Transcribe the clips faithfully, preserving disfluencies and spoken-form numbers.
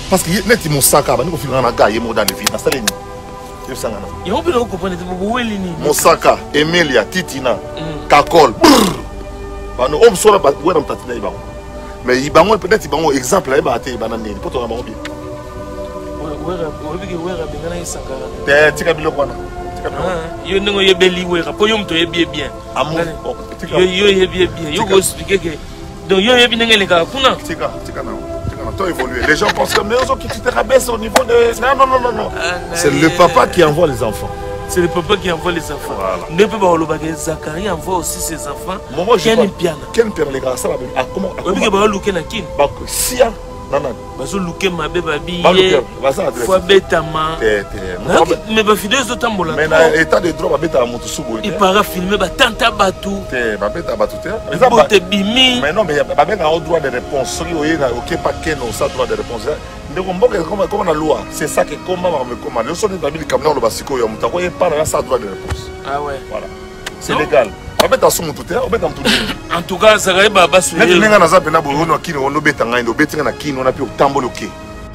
parce que net mon sac ba niko finga na gars yemo dans les villes na saleni yo sangana yo pe ko comprendre bo weli ni Mosaka Emilia Titina Kakol bano om sola ba wena mtatina ibango mais ibango peut-être ibango exemple là ba ate bana nini poto na bango bien wera webiki wera bingana isaka te tika biloko wana tika biloko yo ndingo yebeli wera po yo mto yebi bien amour yo yo yebi bien yo go expliquer que donc yo yebi ndenge leka kuna tika tika na évoluer. Les gens pensent comme les autres qui te rabaissent au niveau de... Non, non, non, non, non. C'est le papa qui envoie les enfants. C'est le papa qui envoie les enfants. Ne peut pas le Zacharie envoie aussi ses enfants. Quel piano? Quel piano les gars? Ça va bien. Comment? Comment? Si ya nana. Bazo luke mabe babi. Faut betama. Mais ba fidèles de tambola. Mais na état de droit ba beta moto subo. Il para filmer ba tanta batu. Te ba beta batu te. Mais non mais ba benga au droit de réponse. Soki oyega OK pas keno ça droit de réponse. Ndeko mboka comme comme na loi, c'est ça que comment me commande. Yo soni ba bi kamna lo basiko yo mutako ye para ça droit de réponse. Ah ouais. Voilà. C'est légal. En tout cas, ça va être baba sur les gens. Les gens qui ont été en train de se faire, on a pu tambourler.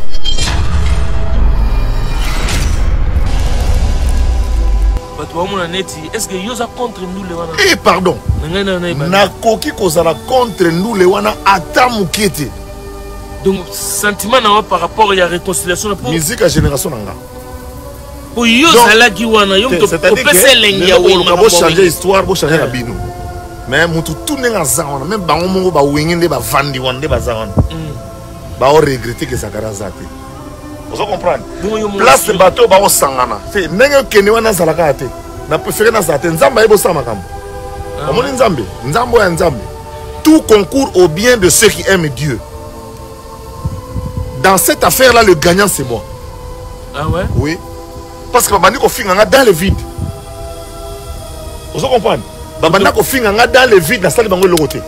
Est-ce que vous êtes contre nous les wana? Eh pardon. Na koki kozala contre nous les wana atamukete. Donc sentiment par rapport à la réconciliation pour musique à génération nanga. Pour yo zalaki wana yo to kopesa lengia wana bo changer histoire bo changer la bino mais mutu tout nenga za wana même bango mongo ba wengende ba vandi wana de ba za wana ba o regretter que Zakara zate vous comprendre place de bateau ba o sangana c'est nenga kene wana zalaka ate na préférer na zate nzamba ebo sama kam amoni nzambe nzambo ya nzambe tout concourt au bien de ceux qui aiment Dieu. Dans cette affaire là le gagnant c'est moi. Ah ouais? Oui. Parce que Babani Kofinganga dans le vide. Vous comprenez? Babani Kofinganga dans le vide, la salle de le côté.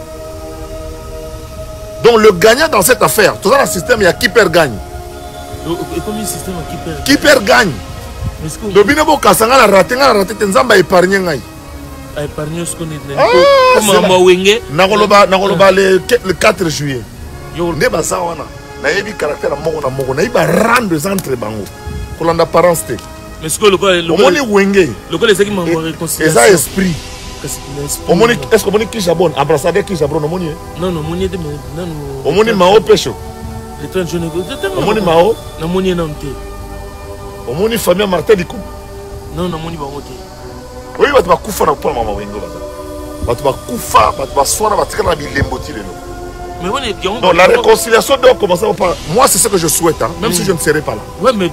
Donc le gagnant dans cette affaire, tout ça dans le système, il y a qui perd gagne. Et combien de système qui perd? Qui perd gagne. Le binebo Kasanga la raté, la raté, Tenzamba épargné ngai. Épargné ce qu'on est. Comme Mawenge. Nakoloba, Nakoloba le quatre juillet. Ne basa wana. Na yebi caractère à moko na moko. Na yiba rendre des entre bango. Kolanda parents te. Mais ce que le quoi le omoni wenge le quoi les qui m'ont réconcilié ça esprit omoni est-ce que omoni qui jabon abraçade qui jabon omoni non non omoni de non omoni mao pecho les trente jeunes omoni mao non omoni non te omoni famille Martin Dikou non non omoni ba moté oui batu ba kufa na pour mama wenge bata batu ba kufa batu ba soira batika na bilembo ti lelo. Non, la réconciliation doit commencer par... Moi, c'est ce que je souhaite, hein, même mm. si je ne serai pas là. Oui, mais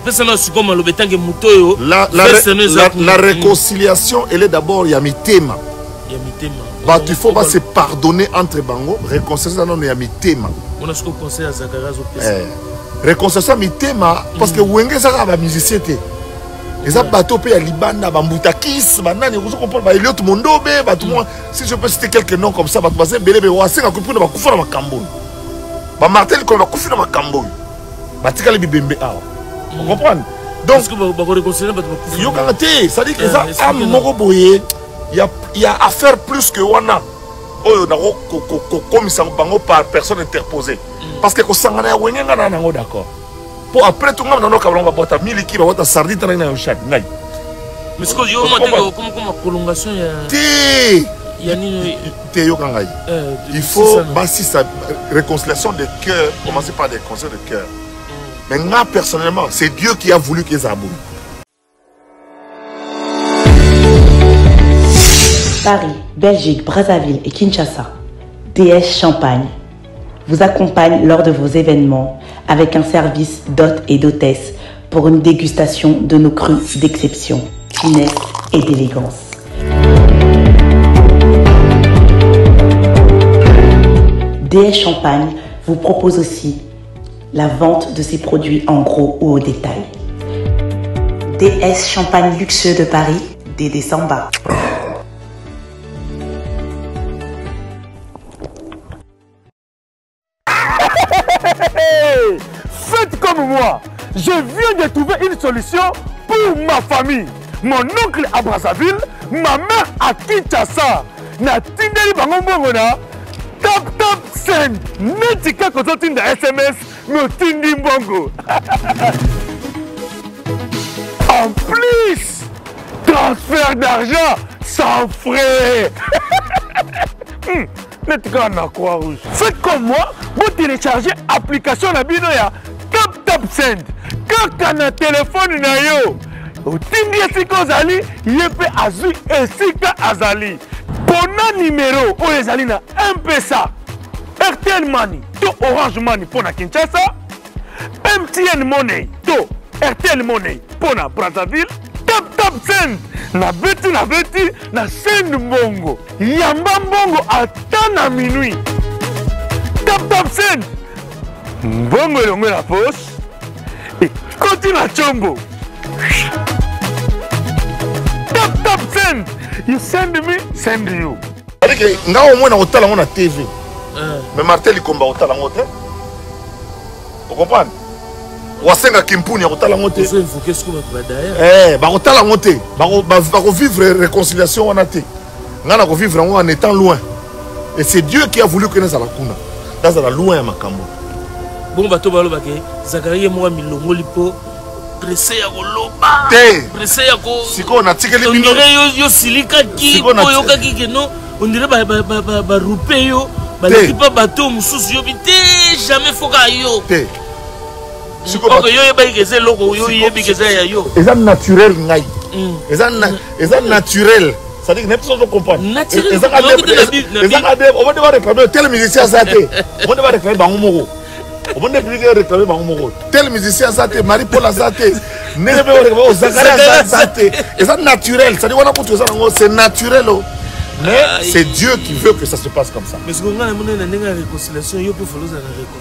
la, la, la, la réconciliation, elle est d'abord Yamitema. Bah, il faut pas se pardonner entre Bango. Réconciliation, non, Yamitema. On a ce qu'on conseille à Zakara. Réconciliation, Yamitema, parce que Wenge, ça va musicien. Les bateaux à Libana, Bamboutakis, Banane, vous comprenez, Eliot Mondobe, si je peux citer quelques noms comme ça, Batouazé, Belebe, Ouassé, on comprend, on va couper dans ma cambo. Martel, on va couper dans ma cambo. Batika le Bibembe, vous comprenez? Donc, il y a un ça dit que ça a Moroboye, il y a affaire plus que Wana. Oh, comme ça, par personne interposée. Parce que quand on a un d'accord. Pour après tout le monde, on va boire mille qui va boire sardine dans le chat. Mais ce que je veux dire, comme prolongation, il y a il faut bâtir sa réconciliation de cœur, commencer par des conseils de cœur. Mais moi, personnellement, c'est Dieu qui a voulu qu'ils aboulent. Paris, Belgique, Brazzaville et Kinshasa, D S Champagne vous accompagne lors de vos événements avec un service d'hôtes et d'hôtesses pour une dégustation de nos crus d'exception, finesse et d'élégance. D S Champagne vous propose aussi la vente de ses produits en gros ou au détail. D S Champagne luxueux de Paris, Dédé Samba. Faites comme moi, je viens de trouver une solution pour ma famille. Mon oncle à Brazzaville, ma mère à Kinshasa. Na tindeli bango mbongo na tap tap send. Netika kozo tinda S M S mais au Tindi Mbongo. En plus, transfert d'argent sans frais. hmm. N'êtes-ce qu'un croix rouge. Faites comme moi, vous téléchargez l'application la bino ya Tap Tap Send. Quand on a téléphone na yo, au Tindi esika ozali, yepe azui esika azali. Pona numéro o ezali na M P S A, R T L Money, to Orange Money pour na Kinshasa, M T N Money, to R T L Money pour na Brazzaville, Tap Tap Send, na beti na beti na Send Mbongo, Yamba Mbongo ata na minuit. Tap Tap Send, Mbongo elongo la poche, et continue na chombo. Tap Tap Send, you send me, send you. Nga au moins na otala ngona T V. Mais Martel ikomba otala ngote. Vous comprenez? Wasenga kimpuni otala ngote. Faut évoquer ce qu'on va derrière. Eh, ba otala ngote. Ba ba vivre réconciliation wana te. Nga na ko vivre en étant loin. Et c'est Dieu qui a voulu que nous allons kuna. Dans la loin ya makambo. Bon bato balo bake Zakaria mo milongo lipo. Pressé ya koloba. Pressé ya ko. Siko na tikeli bino. On dirait yo yo silika ki ko yo ka ki no. On dirait ba ba ba ba rupe yo. Ba l'équipe bateau mususu yo bité jamais foka yo. Té. Siko ko yo ye ba ikeze loko yo ye bikeze ya yo. Eza naturel ngai. Eza eza naturel. Ça dit que n'importe quoi comprendre. Naturel. Eza ka eza ka on va devoir réclamer tel musicien ça té. On va devoir réclamer bangomoko. On va devoir réclamer bangomoko. Tel musicien ça té, Marie-Paul ça té. Nebe o Zakaria ça té. Eza naturel. Ça dit on a pour tout ça c'est naturel. Mais c'est Dieu qui veut que ça se passe comme ça. Mais ce qu'on a amené dans la réconciliation, il peut falloir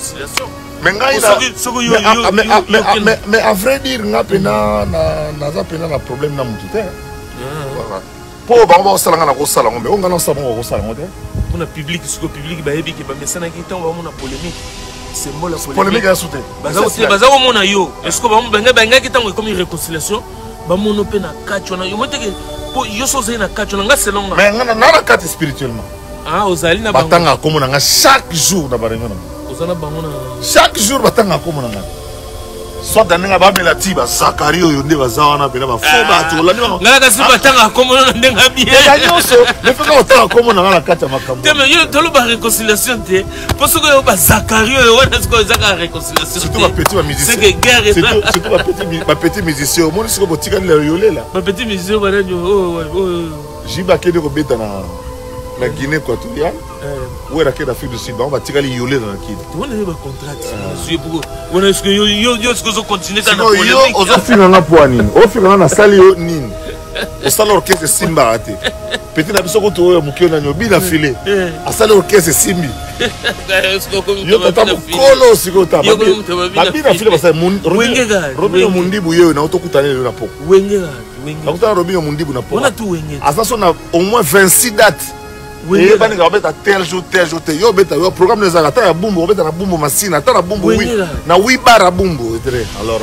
la réconciliation. Mais mais à vrai dire, on a pena na na pena na problème na mutu te. Voilà. Pour ba on sala na ko sala ngombe, on ngana sala ko sala ngombe. On a public, ce que public ba yebi ke ba mesana ki tan ba mona polémique. C'est moi la polémique. Polémique à souté. Baza aussi baza o mona yo. Est-ce que ba benga benga ki tan comme réconciliation, ba mono pe na kacho na yo mote ke yo soze na kacho na nga selonga. Mais ngana na kati spirituellement. Ah, ozali na bango. Batanga komo na nga chaque jour na barengo na. Ozana bango na chaque jour batanga komo na nga. Soit dans nga ba mela ti ba Zakaria yo nde bazawa na bela ba fo ba to la ni. Ngala kasi batanga komo na ndenga bien. Ya nyoso, le fait que otanga komo na nga kati makambo. Te mais yo tolo ba réconciliation te. Parce que yo ba Zakaria yo wana ce que Zakaria réconciliation. Surtout ba petit ba musicien. C'est que guerre et ça. Surtout ba petit ba petit musicien. Mo nisiko botika le yolé là. Ba petit musicien ba nyo oh oh. Jiba kede ko beta na la Guinée équatoriale. Où est la quête d'Afrique du Sud? On va tirer les yolés dans la quête. On a un contrat. On est-ce que yo yo yo ce que vous continuez à polémique? Yo on a fait un poignée. On fait un sali yo nin. On sali l'orchestre Simba raté. Petit na biso ko to mukio na nyobi na filé. A sali l'orchestre Simbi. Yo tata kolo siko tata. Babi na filé parce que Robinho Mundibu yo na otokutana le na poko. Wenge wenge. Na kutana Robinho Mundibu na poko. On a tout wenge. À ça on a au moins vingt-six dates. Et ben nga beta tel jour tel jour tel yo beta yo programme les arata ya bumbo beta na bumbo masina ta na bumbo oui na oui bara bumbo etre alors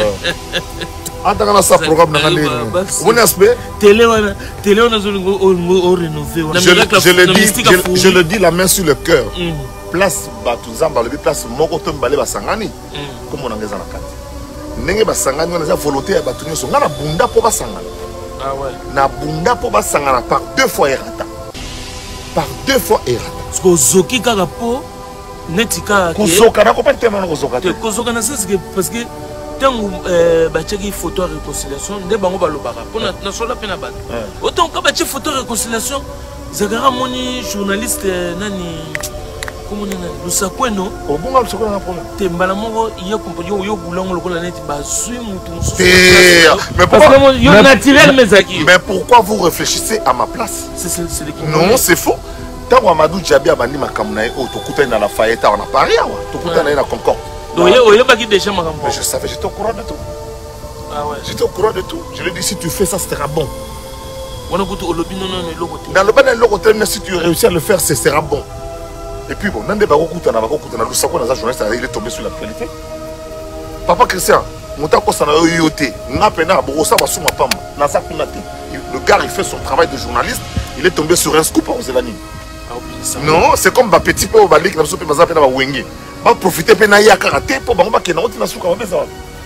ata na sa programme na ngale on aspect télé wana télé wana zolingo o rénover on a je le dis je le dis la main sur le cœur place batu zamba le place moko to mbale basangani comme on ngeza na kati ndenge basangani wana za volonté ya batu nyoso ngana bunda po basangana ah ouais na bunda po basangana par deux fois errata par deux fois errata. Parce que Zoki Kagapo, Netika. Kozoka, na comprends tellement Kozoka. Kozoka, parce que tant que tu as photo réconciliation, de bango balobara. Pour na sola pena bat. Autant que tu photo réconciliation, Zagara moni journaliste nani. Comment on a le sakweno au bon gars c'est quoi un problème te mbala moko yo yo yo boulongo lokola net ba sui mutu mais pourquoi yo naturel mezaki mais pourquoi vous réfléchissez à ma place c'est c'est non c'est faux tant Amadou Djabi abandi makambo na o to kuta na la Fayette on a Paris to kuta na Concorde donc yo yo baki déjà makambo mais je savais j'étais au courant de tout ah ouais j'étais au courant de tout je lui ai dit si tu fais ça ce sera bon on a goûté au lobby non non le logo dans le bas le logo si tu réussis à le faire ce sera bon. Et puis bon, Nande Bakokutana, Bakokutana, le Sako, dans un journaliste, il est tombé sur l'actualité. Papa Christian, Moutako Sana Yoté, Napena, Borosa, Basuma Pam, Nasa Kunate. Le gars, il fait son travail de journaliste, il est tombé sur un scoop aux Zélani. Non, c'est comme ma petit peu au Balik, la soupe Mazapena Wenge. va profiter pe na ya karaté pour bango ba kena oti na suka ba beza.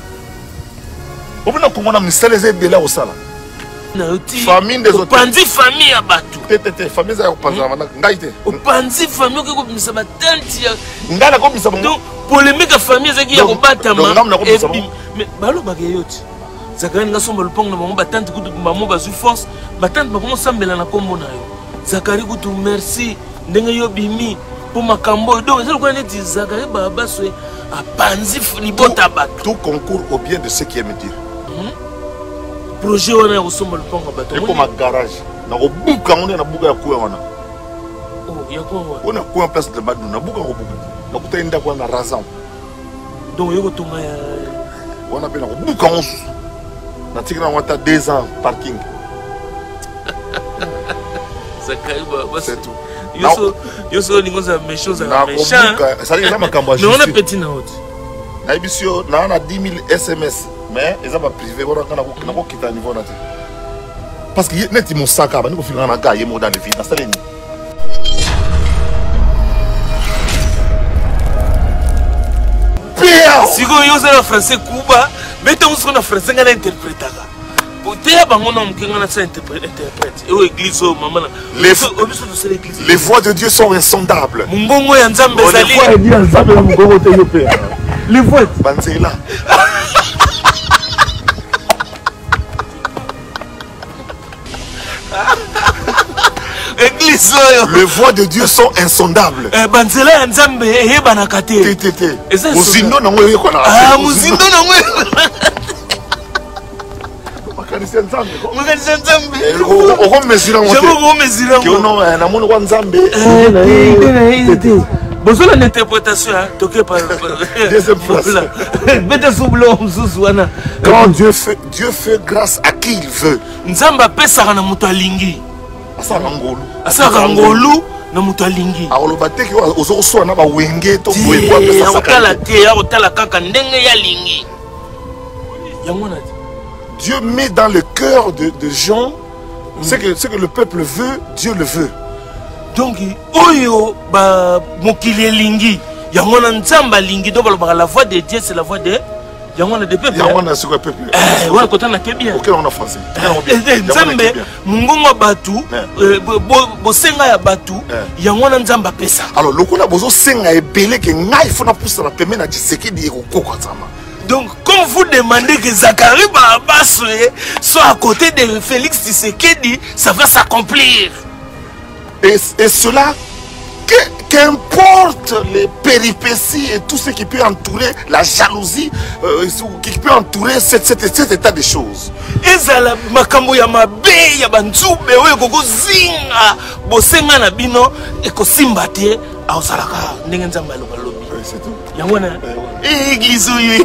Obina kongo na ministère les aides là au sala. Famille des autres. Panzi famille à Batou. Tete famille za panza na ngaite. Panzi famille ko komisa batanti ya. Ngala komisa bango. Donc polémique famille za ki ya ko batama. Mais balo ba yoti. Zakari nga somba lupong na bango batanti kutu bamo bazu force, batanti bango sambela na kombo na yo. Zakari kutu merci ndenge yo bimi pour makambo. Donc c'est le quoi net Zakari baba so a panzi libota Batou. Tout concourt au bien de ceux qui aiment dire. Projet wana ya kosomba lupango bato. Eko ma garage. Na ko buka ngone na buka ya kuwa wana. Oh, ya kuwa wana. On a kuwa place de Badou na buka ko buka. Na kutenda kwa na razan. Donc yoko tonga ya wana pe na ko buka onsu. Na tikina wata deux ans parking. Ça caille ba c'est tout. Yoso yoso lingoza méchant za méchant. Ça dit na makambo juste. Mais on a petit na haute. Na ibisio na na dix mille S M S. Mais ils ont pas privé, on a quitté à niveau natif. Parce que net ils m'ont sac à nous finir en gars, ils m'ont dans les filles, dans cette ligne. Pierre, si vous avez un français Cuba, mettez vous sur un français qu'on interprète. Pour dire que mon homme qui a interprète, et l'église, maman, les voix de Dieu sont insondables. Mungongo ya Nzambe zali. Les voix de Dieu Nzambe na mungongo te yo père. Les voix banzela. Les voix de Dieu sont insondables. Eh banzela ya Nzambe eyeba kate. Tete. Muzindo na ngoyo ko na. Ah muzindo na ngoyo. Makanisi Nzambe. Makanisi Nzambe. O ko mesira ngote. Je ko mesira ngote. Ke ono na mono kwa Nzambe. Tete. Bonjour l'interprétation, toqué par deuxième place. Quand Dieu fait, Dieu fait grâce à qui il veut. Nzamba pesa na mutu alingi. Asaka ngolu. Asaka ngolu na mutu alingi. Aloba te ki ozo so na ba wenge to boyebo pesa saka. Otala te, otala kaka ndenge ya lingi. Yangona. Dieu met dans le cœur de, de gens ce que, ce que le peuple veut, Dieu le veut. Donc, oyo ba mokili lingi, yangona Nzamba lingi do balobaka la voix de Dieu c'est la voix de yangona de peuple. Yangona c'est quoi peuple? Eh, wana kotana ke bien. OK, on a français. Nzambe mungongo batu, bo senga ya batu, yangona Nzamba pesa. Alors lokola bozo senga ebele ke ngai fona poussa na pembe na Tshisekedi ekoko Nzamba. Donc, quand vous demandez que Zakari Barabas soit à côté de Félix Tshisekedi, ça va s'accomplir. Et, et cela, qu'importe les péripéties et tout ce qui peut entourer la jalousie, euh, qui peut entourer cet, cet, cet état des choses. Et ça, la makambo ya mabe ya banzube oyo koko zinga bosenga na bino eko simbate a osalaka ndenge Nzamba loba lobi. C'est tout. Yangona. Eh église oyo.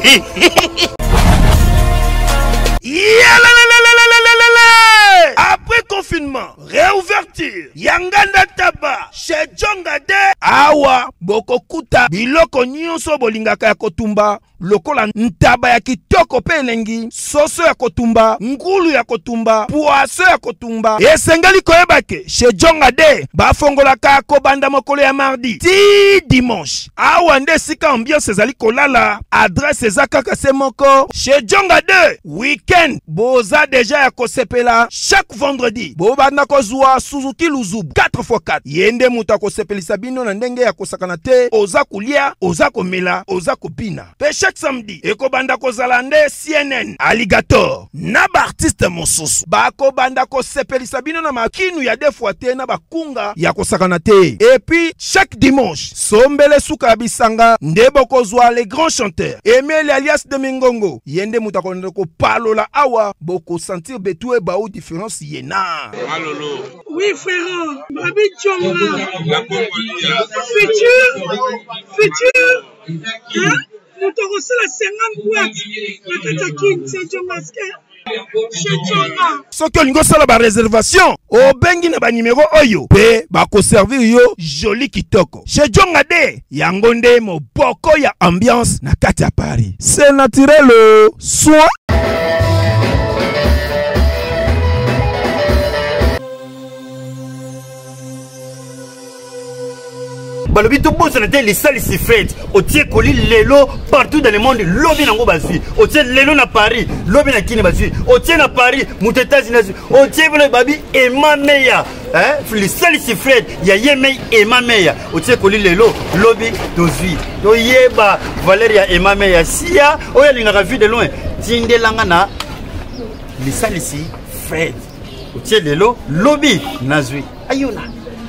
Après confinement, réouverture, Yanganda Taba, chez Djongade, Awa, Bokokuta, Biloko Nyonso Bolingaka ya Kotumba, Lokola Ntaba ya Kitoko Pelengi, Soso ya Kotumba, Ngulu ya Kotumba, Poaso ya Kotumba, Esengali Koebake, chez Djongade, Bafongolaka Kobanda Mokolo ya mardi, ti dimanche, Awa nde sika ambiance ezali kolala, adresse ezaka Semoko, chez Djongade, weekend, Boza déjà ya Kosepela, chaque vendredi, Bobanda Kozua, Suzuki Luzubu, quatre fois quatre, Yende Muta Kosepelisa bino na ndenge ya kosakana te, Oza Kulia, Oza Komela, Oza Kopina. Pe chaque samedi, Eko Banda Kozalande, C N N, Alligator, Naba artiste mosusu, Bako Banda Kosepelisa bino na makinu ya defuate na bakunga ya kosakana te. Et puis, chaque dimanche, Sombele Suka Bisanga, Ndebo Kozwa, les grands chanteurs, Emile alias de Mingongo, Yende Muta Kondoko Palola Awa, Boko sentir Betoué Baou différence Yena. Malolo. Oui, frère, Babi Tchonga. Futur, futur. Hein? Nous t'avons reçu la cinquante boîtes. La Katakin, c'est Tchongaske. Soki olingo sala ba réservation obengi na ba numéro oyo pe bako servir yo joli kitoko chez Djongade yango nde moboko ya ambiance na kati ya Paris. C'est naturel soit balobi to boss na te les salles si fête au tie koli lelo partout dans le monde lobi nango bazui au tie lelo na Paris lobi na kini bazui au tie na Paris muto États-Unis au tie bolo babi et ma meya hein les salles si fête ya yemei et ma meya au tie koli lelo lobi dozui to yeba Valeria et ma meya sia oya linga vu de loin tindelanga na les salles si fête au tie lelo lobi nazui ayona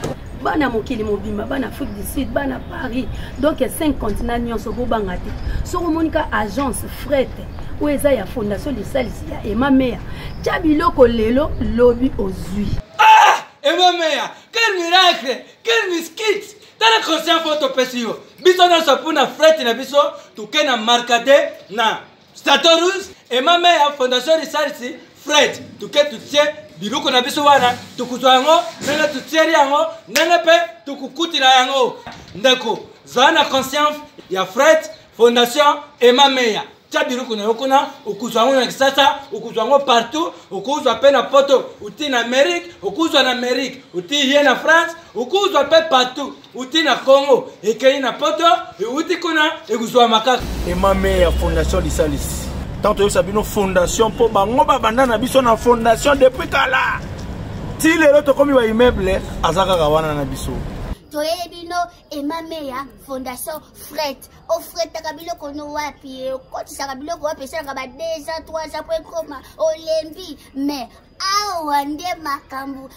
bana mokili mobima bana Afrique du Sud bana Paris donc cinq continents nyonso bo bangati so monika agence fret ou eza ya fondation de salisi ya Emma Meya chabiloko lelo lobby ozui ah Emma Meya quel miracle quel miskit tala conscient photo pesio biso na sapuna fret na biso tukena markade na Statorus Emma Meya fondation de salisi fret tuke tutie biloko na biso wana tukuzwa yango nanga tutieri yango nanga pe tukukutila yango ndeko zana conscience ya Fred Fondation Emma Meya tia biloko na yokona ukuzwa yango na kisasa ukuzwa yango partout ukuzwa pe na poto uti na Amérique ukuzwa na Amérique uti ye na France ukuzwa pe partout uti na Congo ekei na poto uti kuna ekuzwa makaka Emma Meya Fondation Lisalis tant que ça une fondation pour bango babanda na biso na fondation depuis kala ti lelo to komi wa immeuble azaka kawana na biso toyele bino Emma Meya Fondation Fret o Fret takabilo kono wapi ko tisaka biloko wapi sanga ba deux ans trois ans pour koma olembi mais awa nde makambu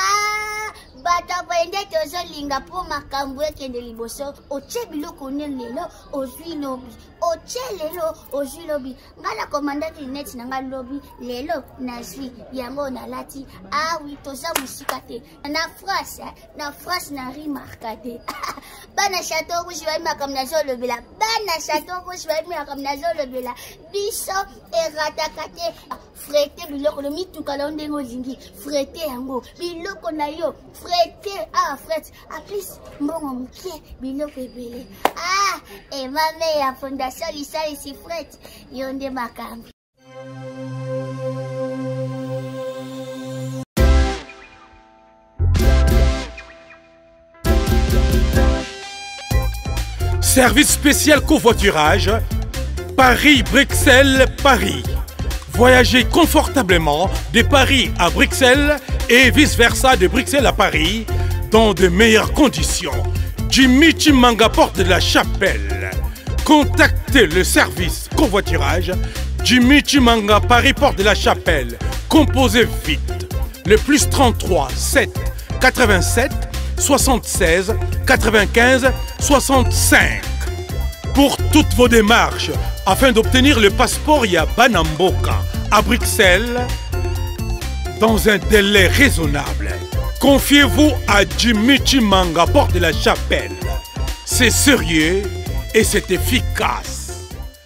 ah bata bende tozo linga po makambu ekende liboso oche biloko lelo ozwi lobi oche lelo ozwi lobi ngala commandant net nanga lobi lelo nazwi yango na lati ah oui toza musika te na France na France na remarqué bana château rouge va makam na zo lobela bana château rouge va makam na zo lobela biso eratakate frete biloko lo mituka la ndengo zingi frete yango biloko na yo frete ah frete a plus mbongo mke biloko ebele ah Emma Meya Fondation Lisalis frete yonde makambi. Service spécial covoiturage Paris-Bruxelles-Paris. Voyagez confortablement de Paris à Bruxelles et vice-versa de Bruxelles à Paris dans de meilleures conditions. Jimmy Chimanga Porte de la Chapelle. Contactez le service covoiturage Jimmy Chimanga Paris Porte de la Chapelle. Composez vite. Le plus trente-trois sept quatre-vingt-sept soixante-seize quatre-vingt-quinze soixante-cinq. Pour toutes vos démarches, afin d'obtenir le passeport Yabanamboka à Bruxelles dans un délai raisonnable, confiez-vous à Jimmy Chimanga Porte de la Chapelle. C'est sérieux et c'est efficace.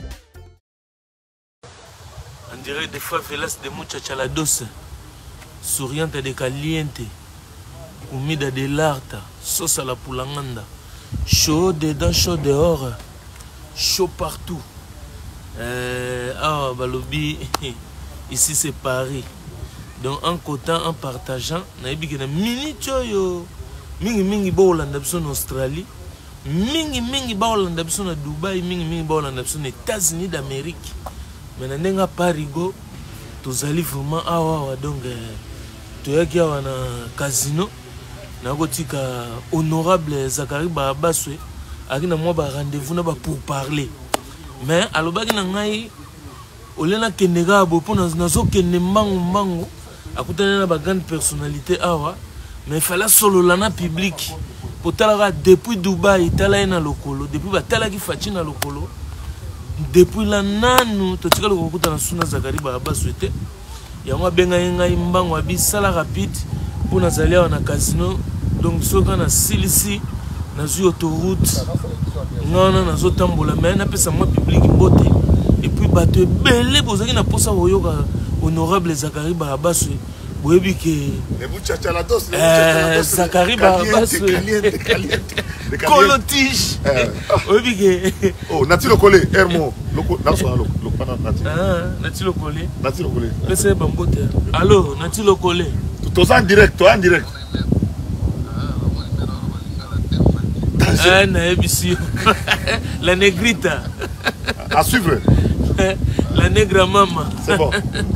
On dirait des fois Velas de muchachalados, souriante de caliente, humida de l'arta, sauce à la poulanganda, chaud dedans, chaud dehors, chaud partout. Euh, ah, Balobi, ici c'est Paris. Donc en cotant, en partageant, na ebi kena mini choyo, mingi mingi ba Hollande biso na Australie, mingi mingi ba Hollande biso na Dubai, mingi mingi ba Hollande biso na États-Unis d'Amérique. Mais na nenga Parigo, tozali vraiment awa donc toyaki awa na casino, na kotika honorable Zakari Barabaswe, aki na moi ba rendez-vous na ba pour parler. Mais alobaki na ngai olena kendega bo pona nazo kende mbangu mbangu akutana na ba grande personnalité awa mais il fallait solo lana public pour talaka depuis Dubai tala na lokolo depuis ba tala ki fachi na lokolo depuis la nanu to tika lokoko kutana suna Zakari Baraba souhaité yango benga ngai mbangu abi sala rapide pour nazalia na casino donc soka na silisi na zu autoroute non non nazo tambola mais na pesa moi public mbote et puis bateau belé bozaki na posa oyoka honorable Zakari Barabaswe boyebi ke les muchachalados eh Zakari Barabaswe colotige oyebi ke oh nati lokole hermo loko naso loko pana nati ah nati lokole nati lokole pesa bambote allo nati lokole tout en direct toi en direct Ah, naebisi. La négrita. À suivre. La nègre maman. C'est bon.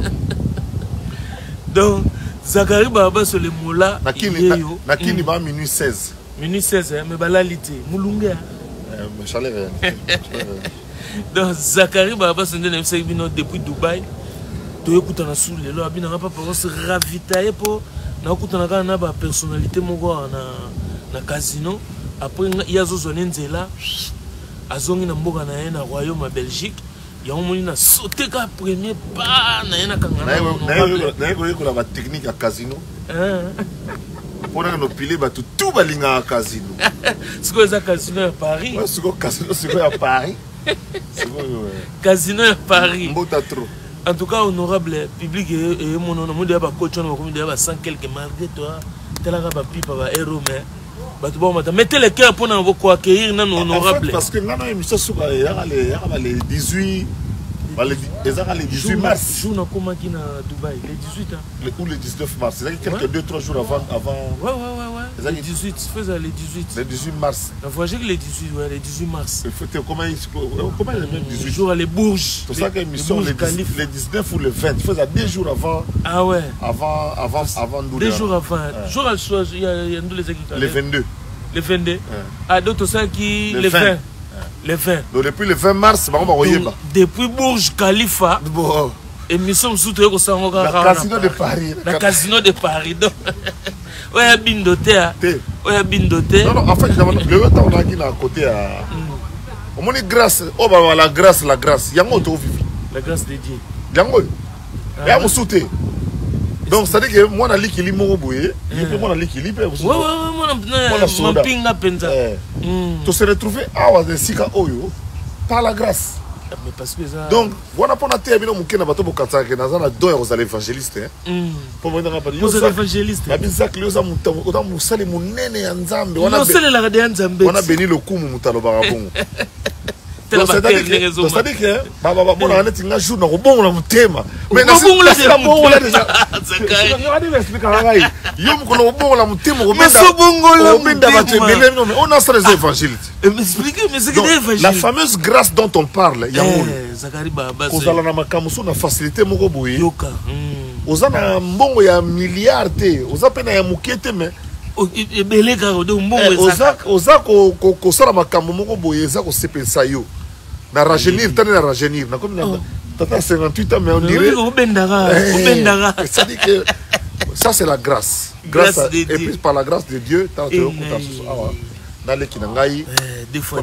Donc, Zakari Baba sur les mots-là. Nakini ba minuit seize. Minuit seize, mais balalite. Moulunga. Mais chalet rien. Donc, Zakari Baba sur depuis Dubaï. Tu écoutes dans la soule, le abina pas pour se ravitailler pour na écoute na na ba personnalité mongo na na casino. Après il y a zozone nzela azongi na mboka na na royaume à Belgique. Il y a un moment na sauté ka premier pas na na kangana. Na yeko yeko la technique à casino. Pour na no piler ba tout balinga à casino. C'est quoi ça casino à Paris? Ouais, c'est quoi casino c'est quoi à Paris? C'est quoi casino à Paris. Mbota trop. En tout cas, honorable public et mon nom, on a coach, on a cent quelques malgré toi. Tel a pipe à héros, mais mettez les cœurs pour nous accueillir, non honorable. Parce que nous émission sur les dix-huit, les dix-huit mars. Jour na comment qui na Dubaï, les dix-huit ans. Ou les dix-neuf mars, c'est quelques deux trois jours avant avant. Ouais ouais ouais ouais. Les dix-huit, faisais les dix-huit. Les dix-huit mars. La voyage que les dix-huit, ouais, les dix-huit mars. Comment comment les même dix-huit jours à les Bourges. C'est ça que l'émission les dix-neuf ou le vingt, faisais deux jours avant. Ah ouais. Avant avant avant deux jours avant. Jour à soir, il y a il y a nous les équipes. Les vingt-deux. Les vingt-deux. Ah d'autres ça qui les vingt. Les vingt. Donc depuis le vingt mars, on va regarder. Depuis Bourges Khalifa. Bon. Émission sous le casino de Paris. Le casino de Paris. Donc, ouais, bindoté. Ouais, bindoté. Non, non, en fait, le temps on a dit à côté à. On dit grâce. Oh, bah, la grâce, la grâce. Il y a un autre vivi. La grâce de Dieu. Il y a un autre. Il y a un sauté. Donc, ça veut dire que moi, je suis Moroboye. Et puis, moi, je suis Libre. Ouais, ouais, ouais, moi, je suis Pinga Penza. Tu se retrouves à Sika Oyo par la grâce. Mais parce que ça... Donc, on a pas na télé bino mukena bato bokatsa ke na zana do aux évangélistes hein. Pour moi dans pas aux évangélistes. La bizak leo za mutango oda musale munene ya nzambe wana musale la radio nzambe. Wana béni le kumu mutalo barabongo. C'est-à-dire que baba baba bona neti nga jour na robongo na mutema. Mais na c'est bongo là déjà. Regardez l'explique à ngai. Yo mukolo robongo la mutema ko benda. Ko benda ba tebele non mais on a ça les évangélistes. M'expliquez mais c'est que des évangélistes. La fameuse grâce dont on parle, il y a Zakari Baba. Kozala na makamuso na facilité moko boye. Yoka. Ozana mbongo ya milliard te, oza pena ya mukete mais ebele ka de mbongo eza. Oza ko ko sala makambo moko boye eza ko sepelisa yo. Na rajeunir, tane na rajeunir, na comme na tata cinquante-huit ans mais on dirait obendara, obendara. Ça dit que ça c'est la grâce. Grâce et puis par la grâce de Dieu, tant que dans les kinangai, des fois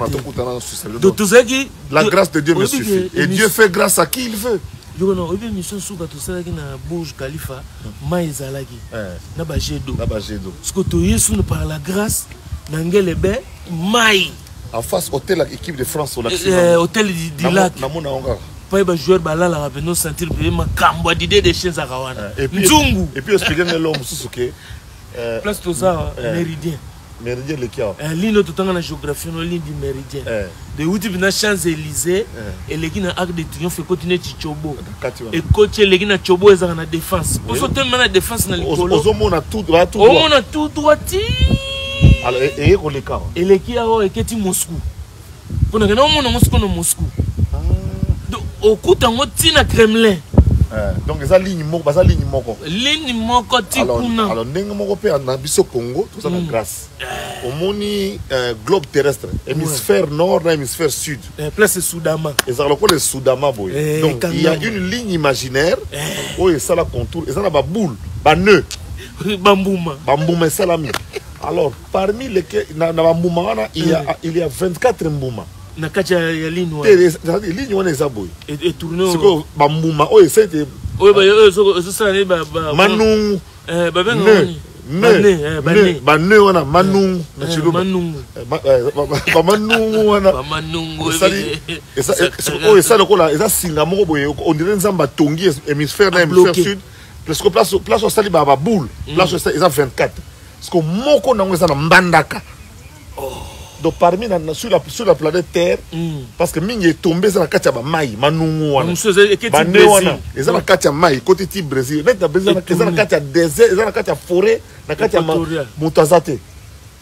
qui la grâce de Dieu me suffit. Et Dieu fait grâce à qui il veut. Je connais une mission sur tout ça qui na Bourge Khalifa, maïzalaki, na bajedo, na bajedo. Ce que tu es sous par la grâce, nangele be maï. En face hôtel équipe de France au lac. Hôtel du lac. Na mona onga. Pas ba joueur balala va venir sentir bien ma cambo d'idée des chiens à Kawana. Et puis Nzungu. Et puis expliquer l'homme sous que place tout ça méridien. Méridien le kia. Un ligne tout en géographie no ligne du méridien. De où tu viens Champs-Élysées et les qui na Arc de Triomphe continuer Chichobo. Et coach les qui na Chobo ils ont na défense. Pour sauter maintenant défense na l'école. Aux hommes on a tout droit tout droit. On a tout droit. Alors et et les cas. Et les qui a et qui Moscou. Pour nous on a Moscou no Moscou. Donc au coup tango tina Kremlin. Donc eza ligne moko baza ligne moko. Ligne moko tikuna. Alors ndenge moko pe na biso Congo tout ça na grâce. Omoni globe terrestre, hémisphère nord et hémisphère sud. Place Soudama. Et ça le Soudama boy. Donc il y a une ligne imaginaire où il ça la contour, et ça la ba boule, ba nœud. Bambouma. Bambouma ça la mi. Alors parmi les na bambouma il y a il y a vingt-quatre mbouma. Na kacha ya ligne wa. Les lignes wana eza boy. Et tourner. C'est quoi bambouma oh c'était. Oui bah eux ça ça ba ba. Manung. Eh ba ben ngoni. Ne, ne, ba ne wana manung na chilo manung ba manung wana ba manung et ça oh et ça le kola eza singa moko boye on dirait nzamba tongi hémisphère na hémisphère sud parce que place place au sali ba ba boule place eza vingt-quatre parce que moko nango eza na mbandaka. Donc parmi na sur la sur la planète Terre parce que mingi est tombé ça na kati ya ba mai manungu wana ba ne wana eza na kati ya mai côté ti Brésil net na Brésil eza na kati ya désert eza na kati ya forêt na kati ya mutazate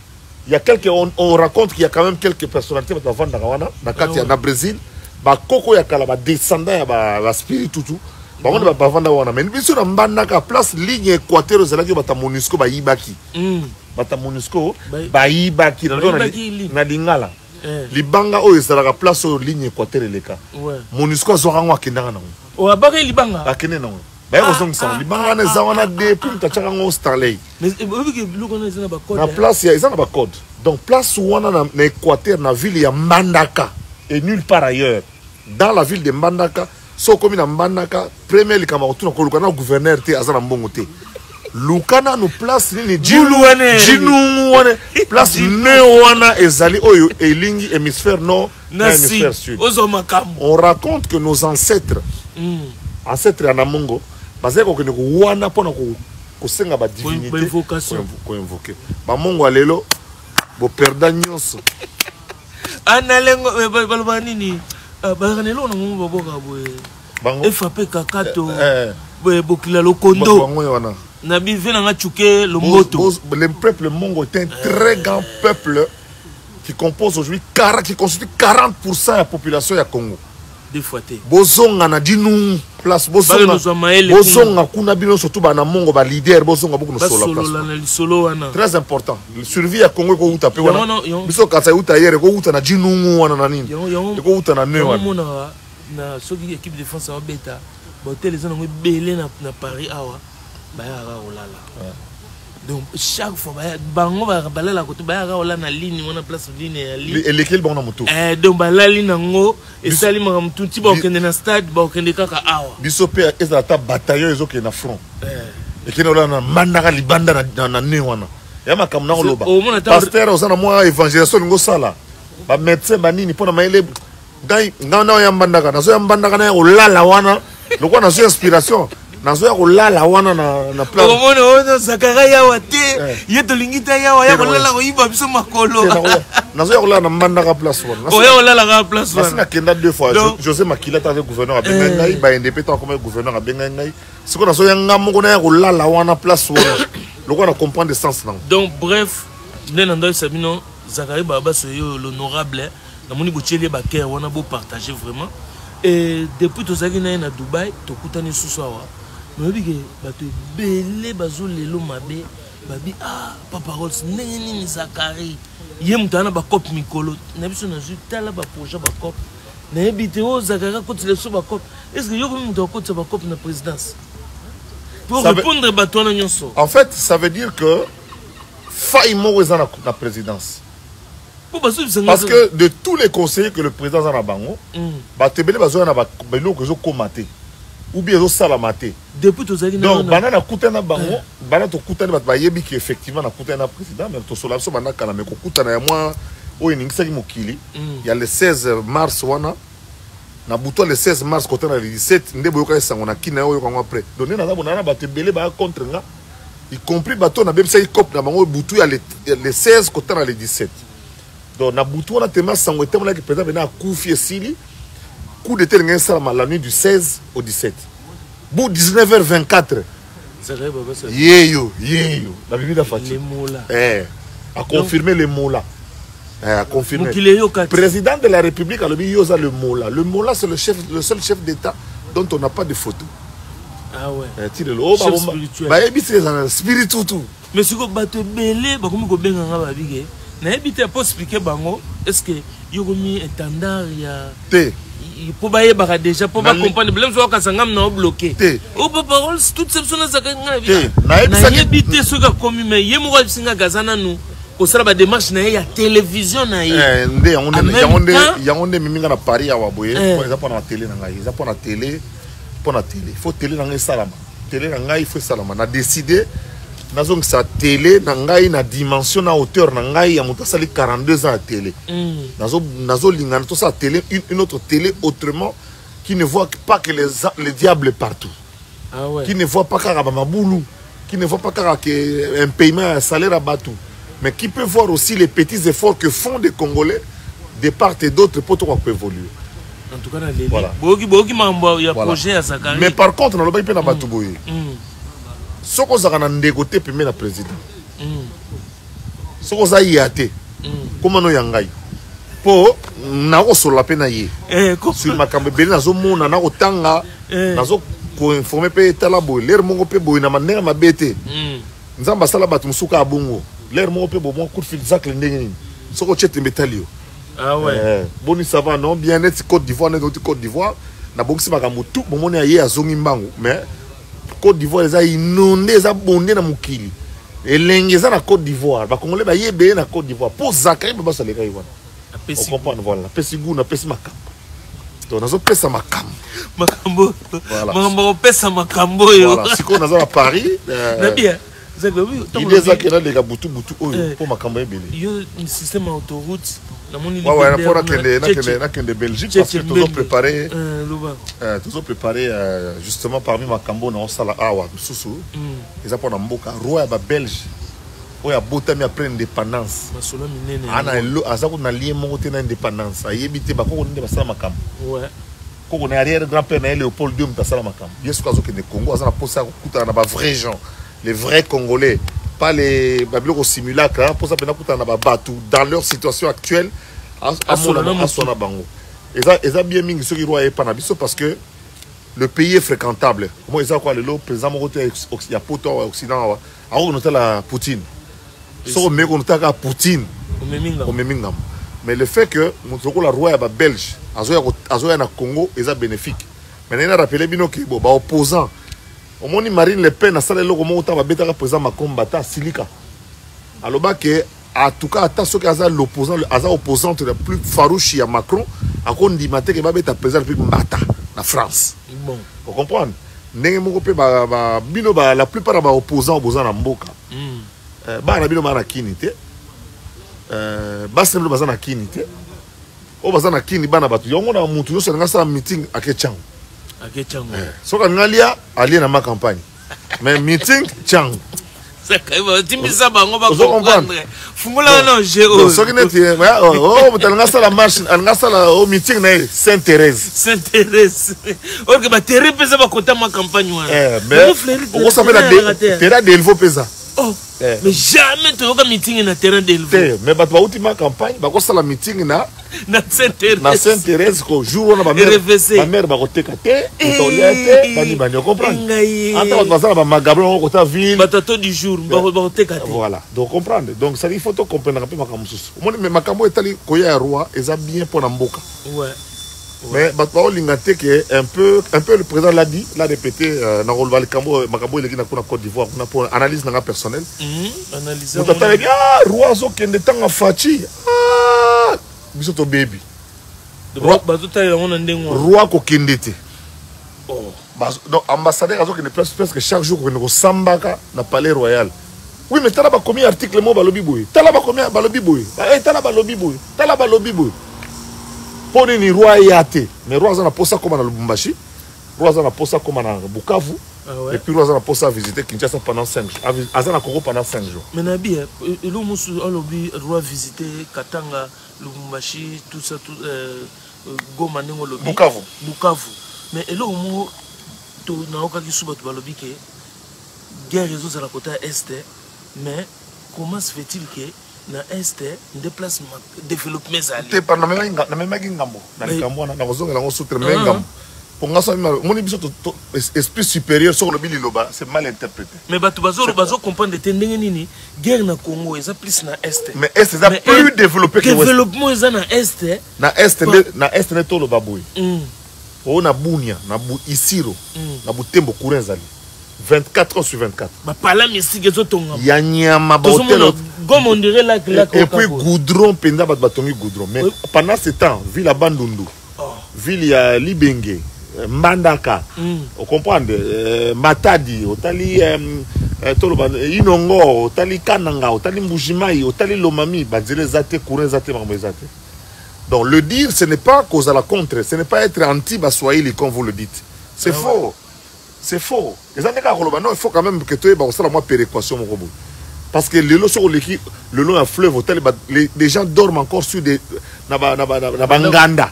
il y a quelques on, on raconte qu'il y a quand même quelques personnalités qui vont dans Wana dans Katia na Brésil ba koko ya kala ba descendant ya ba, ba spiritu tout ba on ba bavanda wana mais biso na mbandaka place ligne équateur zalaki ba ta MONUSCO ba yibaki mm. ba ta MONUSCO ba yibaki na lingala eh. Libanga oyo ezalaka place oyo ligne équateur eleka ouais. MONUSCO azwaka ngo akendanga nango o abaka libanga akende nango ba ko song sa libanga na za wana depuis tachaka ngo starlay mais obiki luko na zina ba code na place ya ezana ba code donc place wana na, na équateur na ville ya Mbandaka et nulle part ailleurs dans la ville de Mbandaka so comme na Mbandaka premier likama otuna ko lukana gouverneur te azana mbongo te lukana no place ni jiluane jinu wana place ne wana ezali oyo elingi hémisphère nord na hémisphère sud on raconte que nos ancêtres mm. ancêtres ya Namongo bazé ko kene ko wana pona ko ko senga ba divinité ko invoquer ba mongo alelo bo perda nyonso analengo balba nini bakanelo na ngo boboka boye e frappé kakato boye bokila lo kondo na bive na ngachuke lo moto le peuple mongo est un très grand peuple qui compose aujourd'hui qui constitue quarante pour cent de la population ya Congo des fois té bozonga na dinu place bozonga bozonga kuna bino surtout ba na mongo ba leader bozonga beaucoup no solo place très important le survie ya Congo ko uta pe wana biso katsa uta yere ko uta na dinu wana na nini ko uta na ne wana na soki équipe de défense wa beta ba hotel les ngo belé na na Paris awa ba ya ga olala donc chaque fois ba bango ba balela ko to ba ya ga olala na ligne wana place ligne ya ligne et lequel bon na moto eh donc ba la ligne ngo et sali ma mutu ti ba okende na stade ba okende kaka awa biso pe eza ta bataillon ezo ke na front eh et kino la na mandaka libanda na na ne wana ya makamna ko loba pasteur osana moi évangélisation ngo sala ba médecin ba nini pona maile dai ngana ya mbandaka na so ya mbandaka na olala wana lokwa na so inspiration nazo ya kolala wana na na plan omona ono zakara ya wate yeto lingita ya wa ya kolala ko iba biso makolo nazo ya kolala na mbandaka place wana o ya kolala ka place wana nasina kenda deux fois José Makila ta gouverneur a benga ngai ba indépendant comme gouverneur a benga ngai siko nazo ya ngamo ko na ya kolala wana place wana lokwa na comprendre sens nango donc bref nena ndo sabino zakari baba soyo l'honorable na moni botiele ba cœur wana bo partager vraiment et depuis to zaki na na Dubai to kutani susawa Mabige bato belé bazo lelo mabe babi ah papa Rolls neni ni Zakari ye mutana ba cop mikolo na biso na zutala ba projet ba cop na ebité o Zakari ko tile so ba cop est-ce que yo ko muto ko tsa ba cop na présidence pour ça répondre veut... bato na nyonso en fait ça veut dire que faille mo za na la présidence parce que de tous les conseillers que le président a na bango ba tebele bazo na ba belo ko zo komate ou bien au salamate depuis tous les donc banana kutana bango banana to kutana bat bayebi ki effectivement na kutana président mais to sola so banana kala me ko kutana ya moi o iningisa ki mokili il y a le seize mars wana na buto le seize mars kotana le dix-sept ndebo yoka sango na kina yo ko après donc na na na bat belé ba contre nga y compris bato na bebisa cop na bango butu ya le le seize kotana le dix-sept donc na butu na tema sango etema ki président na kufi esili coup de tel la nuit du seize au dix-sept. Bout dix-neuf heures vingt-quatre. Yeyo, yeyo. La Bible a fait. Les mots là. Eh, a confirmé les mots là. Eh, a confirmé. Président de la République a le yosa le mot là. Le mot là c'est le chef, le seul chef d'État dont on n'a pas de photo. Ah ouais. Eh, tire le haut. Chef spirituel. Bah, ebi c'est un spiritu tout. Mais si vous battez belé, bah comme vous benga nga babige. Na ebi te pas expliquer bango. Est-ce que yo komi étendard ya. Té. Pour bailler bara déjà pour pas comprendre blème so ka sangam na bloqué o papa Rolls toutes ces personnes ça nga bi na yebité so ka komi mais yemo ka singa gazana nu ko sala ba démarche na ya télévision na ye eh ndé yangonde yangonde yangonde miminga na Paris ya waboye pour exemple na télé na ngai ça pour na télé pour na télé faut télé na ngai salama télé na ngai faut salama na décider nazong sa télé na ngai na dimension na hauteur na ngai ya moto sali quarante-deux ans à télé nazo nazo lingana to sa télé une, une autre télé autrement qui ne voit pas que les les diables partout ah ouais qui ne voit pas kaka maboulou qui ne voit pas kaka que un paiement un salaire à batou mais qui peut voir aussi les petits efforts que font des Congolais de part et d'autre pour toi peut évoluer en tout cas na les bogi bogi mambo ya projet ya Zakari mais par contre na loba pe na batou boye soko zaka na ndeko te pemé na président ce qu'on a yate comment nous yangai pour n'avoir sur la peine aïe sur ma cambe belle nazo mon na otanga nazo ko informer pe talabo l'air mon pe boy na manière ma bête nzamba sala batu musuka abongo l'air mon pe bo mon coup de fil zac le ndenge ce qu'on chete metalio ah ouais boni ça va non bien net Côte d'Ivoire net Côte d'Ivoire na boxi makambo tout bon mon aïe azongi mbango mais Côte d'Ivoire les a inondé les a bondé na mukili et l'engeza na Côte d'Ivoire ba congolais ba yebe na Côte d'Ivoire pour zakari ba ça les gars voilà on comprend voilà pesi goût na pesi makambo donc nazo pesa makambo makambo makambo pesa makambo yo voilà siko nazo à Paris na bien il est ça qui là les gars butu butu pour makambo ebele yo un système autoroute na moni ouais ouais pour na kende na kende na kende Belgique parce que toujours préparé euh toujours préparé justement parmi makambo na osala awa susu ils apprennent en mboka roi ba belge oya botami après indépendance masolo minene ana elo azako na lien moko te na indépendance ayebite ba koko nde basala makambo ouais koko na arrière grand père na Léopold deux mtasala makambo yesu kazo ke ne Congo azana posa kuta na ba vrais gens les vrais Congolais, pas les babiloko simulacres, pour ça pena kuta na ba batu dans leur situation actuelle à mon asona bango. Et ça et ça bien mingi ceux qui roi et panabiso parce que le pays est fréquentable. Moi ils ont quoi le lot président mon côté il y a poto occident a on note la Poutine. So mais on note la Poutine au memingam. Mais le fait que mon la roi ba belge azoya azoya na Congo ils a bénéfique. Mais on a rappelé bino que bon ba opposant au moni Marine Le Pen a salé le moment où tu as bêta président ma combattant Silika. Alors bah que en tout cas attention qu'à l'opposant à opposant le plus farouche à Macron à cause du matin que va bêta président depuis Mbata la France. Bon. Vous comprenez? N'engagez mon copain bah bah bino bah la plupart bah opposants opposants à Mboka. Bah na bino bah na kinité. Bah c'est le bazar na kinité. Au bazar na kinité bah na batu. Yongo na mutu yo se ngasa meeting à Ketchang. Ok, Tchang. So quand on a allé dans ma campagne. Mais meeting, Tchang. C'est quand même, tu me dis ça, on va comprendre. Fumula non, j'ai osé. So qui n'est pas, oh, mais on a ça la marche, on a ça la au meeting na Sainte-Thérèse. Sainte-Thérèse. Ok, bah Thérèse pesa ba côté ma campagne. Eh, mais on s'appelle la terrain d'Elvo pesa. Oh, mais jamais tu as un meeting na terrain d'Elvo. Mais bah toi ultima campagne, bah quoi ça la meeting na na Sainte-Thérèse. Na Sainte-Thérèse ko jour on a ba mère. Ma mère ba côté kate, toliate, bani bani comprendre. Attends, on va ça ba magabron on côté ville. Batato du jour, ba côté kate. Voilà, donc comprendre. Donc ça il faut to comprendre un peu makambo susu. Moi mais makambo etali koya roi, eza bien pour na mboka. Ouais. Mais bah toi lingate que un peu un peu le président l'a dit, l'a répété na rolva le cambo makambo ile kina kuna Côte d'Ivoire, kuna pour analyse na personnel. Mhm. Analyser. On t'attend ah roi zo kende tanga fachi. Ah biso to baby. Roi bazuta on ndengo. Roi ko kendete. Oh. Donc ambassadeur azo kende presque presque chaque jour ko sambaka na palais royal. Oui mais tala ba combien article mo balobi boy. Tala ba combien balobi boy. Eh tala ba lobi boy. Tala ba lobi boy. Pour ni roi yate mais roi za na posa comme na Lubumbashi, roi za na posa comme na Bukavu, ah ouais. Et puis roi za na posa visiter Kinshasa pendant cinq jours, aza na Congo pendant cinq jours. Mais nabi et lo musu alobi roi visiter Katanga, Lubumbashi, tout ça tout euh, Goma nengo lobi Bukavu. Bukavu. Mais et lo mu to na okaki suba to balobi ke guerre zo za la côté est mais comment se fait-il que na este déplacement développement ça te par na même na même ngambo na ngambo na kozonga na ngosutre même ngambo pour nga so moni biso to esprit supérieur sur le bililoba c'est mal interprété mais bato bazo bazo comprendre te ndenge nini guerre na Congo eza plus na est mais est ça plus développé que développement eza na est na est na est ne to lo baboy o na Bunia na bu Isiro na Butembo Kurenzali vingt-quatre heures sur vingt-quatre. Bah pas là mais si gezo tonga. Ya nyama ba hôtel. Comme on dirait là là. Et puis goudron penda ba batongi goudron. Mais pendant ce temps, ville à Bandundu, ville ya Libenge, Mbandaka, on comprend Matadi, Otali Toloba Inongo, Otali Kananga, Otali Mbujimai, Otali Lomami, Bazile Zate Kouren Zate Marmezate. Donc le dire ce n'est pas cause à la contre, ce n'est pas être anti-Baswahili comme vous le dites. C'est faux. C'est faux. Les années il faut quand même que tu aies une péréquation. Parce que le long sur le long d'un fleuve, les gens dorment encore sur des Banganda.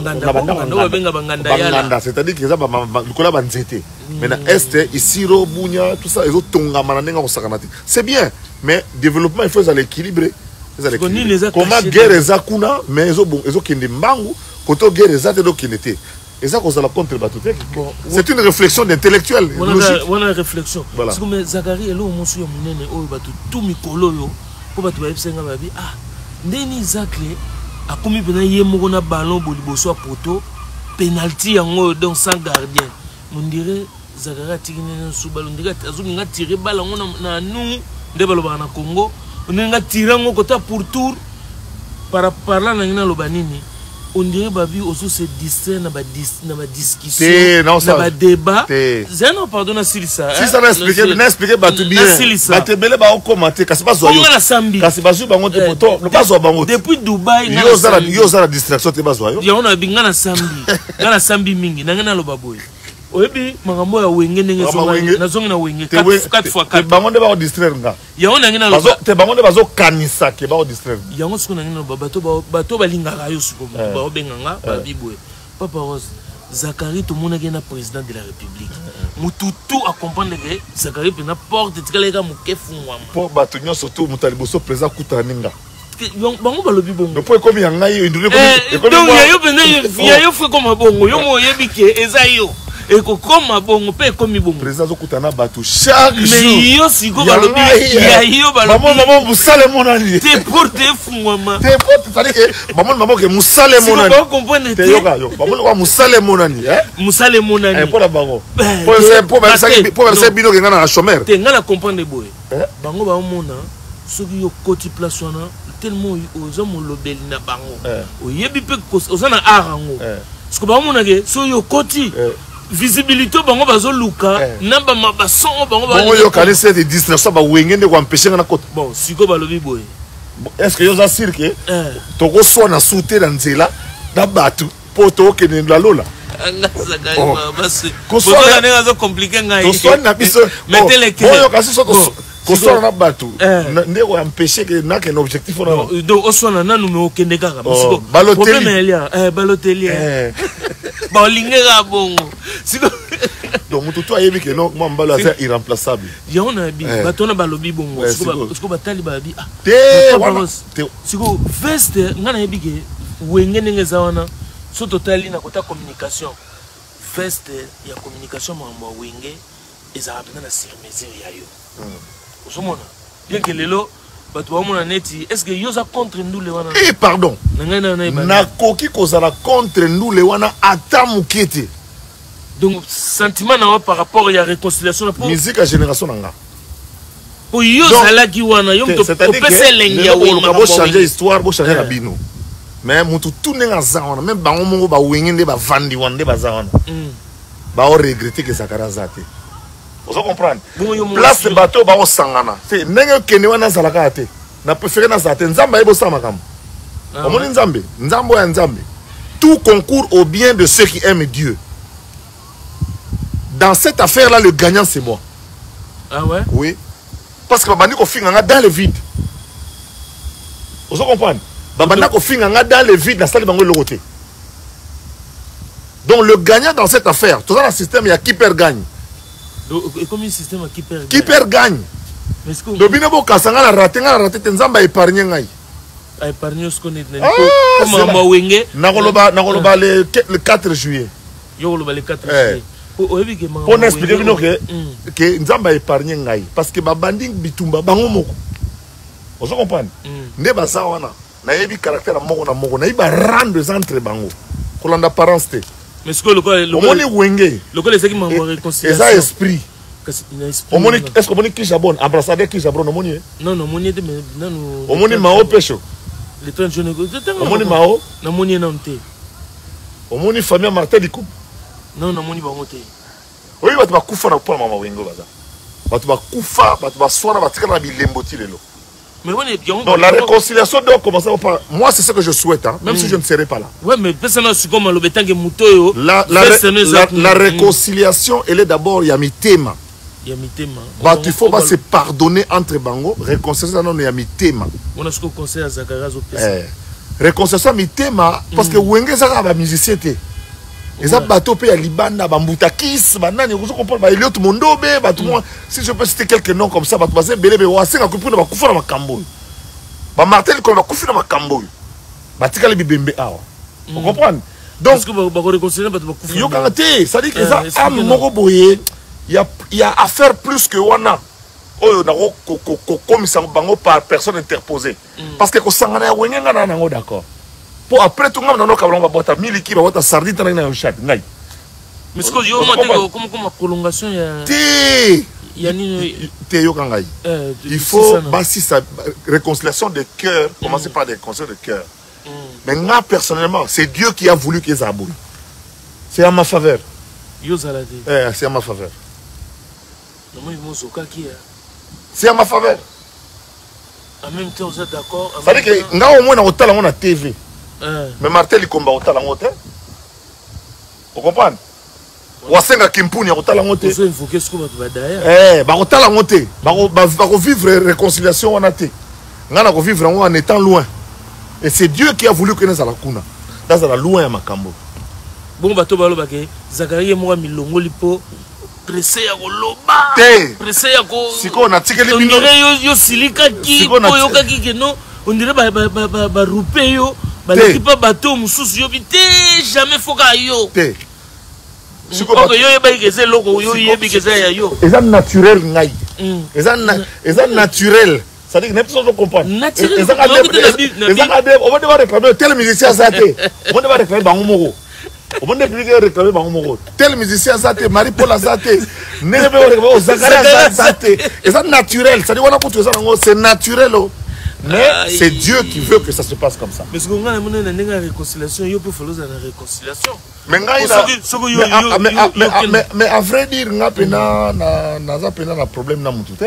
C'est-à-dire qu'ils ont des Maintenant, Est, Isiro, Bunya, tout ça, ils ont tonga. C'est bien. mais développement il faut ça l'équilibrer. Comment guerre eza kuna mais ezo bon ezo kende mbangu koto guerre eza te do kinete. Eza ko ça la contre batute. C'est une réflexion d'intellectuel logique. On a une réflexion. Voilà. Parce que mais Zakari elo mosu yo munene o batu tout mikolo yo po batu ba esenga ba bi ah ndeni Zakle akomi pena ye moko na ballon boliboso a poto penalty yango donc sans gardien. On dirait Zakari tikine sous ballon dirait azuki nga tirer balle ngo na nu nde baloba na Congo. On a tiré un côté pour tour par parlant dans le banini. On dirait babi aussi se distrait dans ma discussion, dans ma débat. C'est non pardon na silisa. Si ça n'a expliqué, n'a expliqué batu bien. Batu bele ba on commenter kasi ba zoyo. Kasi ba zoyo bango te poto, le pas zoyo bango. Depuis Dubaï, yo za la yo za la distraction te ba zoyo. Ya on a binga na sambi. Na sambi mingi, na ngana lo baboy. Oyebi makambo ya wenge ndenge zonga na zonga na wenge quatre fois quatre bango nde ba distraire nga ya ona ngina bazo te bango nde bazo kanisa ke ba distraire ya ngo siko na ngina bato bato balinga rayo siko ba obenganga ba bibwe Papa Rose Zakari tout monde est président de la République mutu tout à comprendre que Zakari peut n'importe tikala ka mukefu ngwama po bato nyo surtout mutaliboso président kutaninga bango balobi bongo le point comme yanga yo indule comme donc ya yo bende ya yo fait comme bongo yo mo yebi ke eza yo et comme bon peut comme bon président zokutana bato chaque jour mais yo siko balobi ya yo balobi maman maman musale monani te porte fungwama te porte c'est à dire que maman maman que musale monani siko comprendre te yoka yo maman ko musale monani eh musale monani eh pour la bango pour c'est pour même ça pour même ça bino ngana na chômeur te ngala comprendre boy bango ba mona soki yo koti place wana tellement ozo mo lobeli na bango oyebi pe ozana arango siko ba mona ke so yo koti visibilité bango bazo luka namba mabason bango ba bango yo kali c'est des distractions ba wengende ko empêcher na côté bon siko balobi boy est-ce que yo za cirque to ko so na souter na nzela da batu poto ke ne la lola anga zaga basi ko so na nga zo compliquer ngai to so na biso mettez les clés bon yo kasi so ko so na batu nde ko empêcher que na que objectif on donc o so na nanu me okende kaka siko balotelli eh balotelli ba lingera bongo siko donc mutu to ayebi que non moi mbalo c'est irremplaçable ya on a bi batona balobi bongo siko siko batali ba bi ah te siko veste ngana yebi ke wenge ndenge zawana so totali na kota communication veste ya communication mambo wenge ezala pena na sur mesure ya yo osomona bien que lelo bato bamona neti est-ce que yo za contre nous le wana eh pardon na koki kozala contre nous le wana ata mukete donc sentiment na par rapport ya réconciliation pour musique à génération nanga pour yo zala ki wana yo mto opese lengi ya wena bo changer histoire bo changer la bino mais mutu tout nenga za wana même bango mongo ba wengende ba vandi wande ba za wana ba o regretter que Zakara zate vous comprenez place de bateau ba o sangana c'est ndenge kene wana zalaka te na préférer na zate nzamba ebo sama kam omoni nzambe nzambo ya nzambe tout concourt au bien de ceux qui aiment Dieu. Dans cette affaire là le gagnant c'est moi. Ah ouais? Oui. Parce que babandi ko finga dans le vide. Vous comprenez? Babandi ko finga dans le vide na sali bango le côté. Donc le gagnant dans cette affaire, tout ça le système il y a qui perd gagne. Et comme un système qui perd gagne. Qui perd gagne. Mais ce que le binebo kasanga la raté nga raté nzamba épargner ngai. A épargner ce qu'on est comme ma wenge. Na koloba na koloba le quatre juillet. Yo koloba le quatre juillet. Pour n'expliquer bino que que nzamba épargner ngai parce que babandi bitumba bango moko. Vous comprenez? Ne basa wana na yebi caractère moko na moko na iba rendre entre bango. Kolanda parents te. Mais ce que le le omoni wenge le que les qui m'ont réconciliation ça esprit omoni est-ce que omoni Kishabon ambassadeur Kishabon omoni non non omoni de non omoni mao pecho le trente jeunes omoni mao na omoni na onte omoni famille Martin Dikou non non omoni bango te oui batu bakufa na pona mama wengo baza batu bakufa batu baswana batikana bilembo ti lelo. Mais on est bien. Non, la réconciliation doit commencer par. Moi, c'est ce que je souhaite, hein, même mm. si je ne serai pas là. Ouais, mais personne c'est comme le bétain qui mouto. La la, la, la réconciliation, elle est d'abord yamitema. Yamitema. Bah, il faut pas se pardonner entre bango. Réconciliation non yamitema. On a ce qu'on conseille à Zakara au eh. Réconciliation yamitema parce que wenge ça va musicien té. eza bateau pe ya libanda bambuta kis banani vous comprendre ba Elliot Mondobe bato moi si je peux citer quelques noms comme ça bato basé belé be wasenga kupuna bakufa na makambo ba Martel ko bakufa na makambo batika le bibembe awa vous comprenez donc parce que ba ko réconcilier bato bakufa yo kanté ça dit que ça am moko boye il y a il y a affaire plus que wana oyo na ko ko comme ça bango par personne interposée parce que ko sangana ya wenga na nango d'accord pour après tout le monde a boîte miliki ba boîte sardine dans le chat ngai mais ce que yo monte comme comme prolongation ya té ya ni té yo kangai il faut basi sa réconciliation de cœur commencer par des conseils de cœur mais moi personnellement c'est Dieu qui a voulu qu'ils aboulent c'est à ma faveur yo zalade eh c'est à ma faveur non moi mo zoka ki c'est à ma faveur en même temps vous êtes d'accord ça veut dire que nga au moins na hôtel on a T V mais Martel il combat au talent hôtel. Vous comprenez? Wasenga Kimpuni au talent hôtel. Vous invoquez ce que vous avez derrière. Eh, bah au talent hôtel. Bah va vivre réconciliation on a été. Ngana ko vivre en étant loin. Et c'est Dieu qui a voulu que nous alakuna. Dans la loin à Makambo. Bon bateau balo bake. Zakaria moi milongo lipo. Pressé ya koloba. Pressé ya ko. Siko na tikeli mingi. On dirait yo yo silika ki po yo kaki ke no. On dirait ba ba ba ba rupe yo. Balaki pas bateau mususu yo bité jamais foka yo té siko ba yo yeba ikeze loko yo yebi ikeze ya yo eza naturel ngai eza eza naturel ça dit que n'importe quoi comprendre naturel eza eza on va devoir réclamer tel musicien ça té on va devoir réclamer bango moko on va devoir réclamer bango moko tel musicien ça té Marie Paul ça té nebe o Zakaria ça té eza naturel ça dit on a pour tout ça c'est naturel. Mais ah, c'est Dieu qui veut que ça se passe comme ça. Mais ce qu'on a une réconciliation, il faut faire la réconciliation. Mais mais à vrai dire, on a un problème dans mon tout.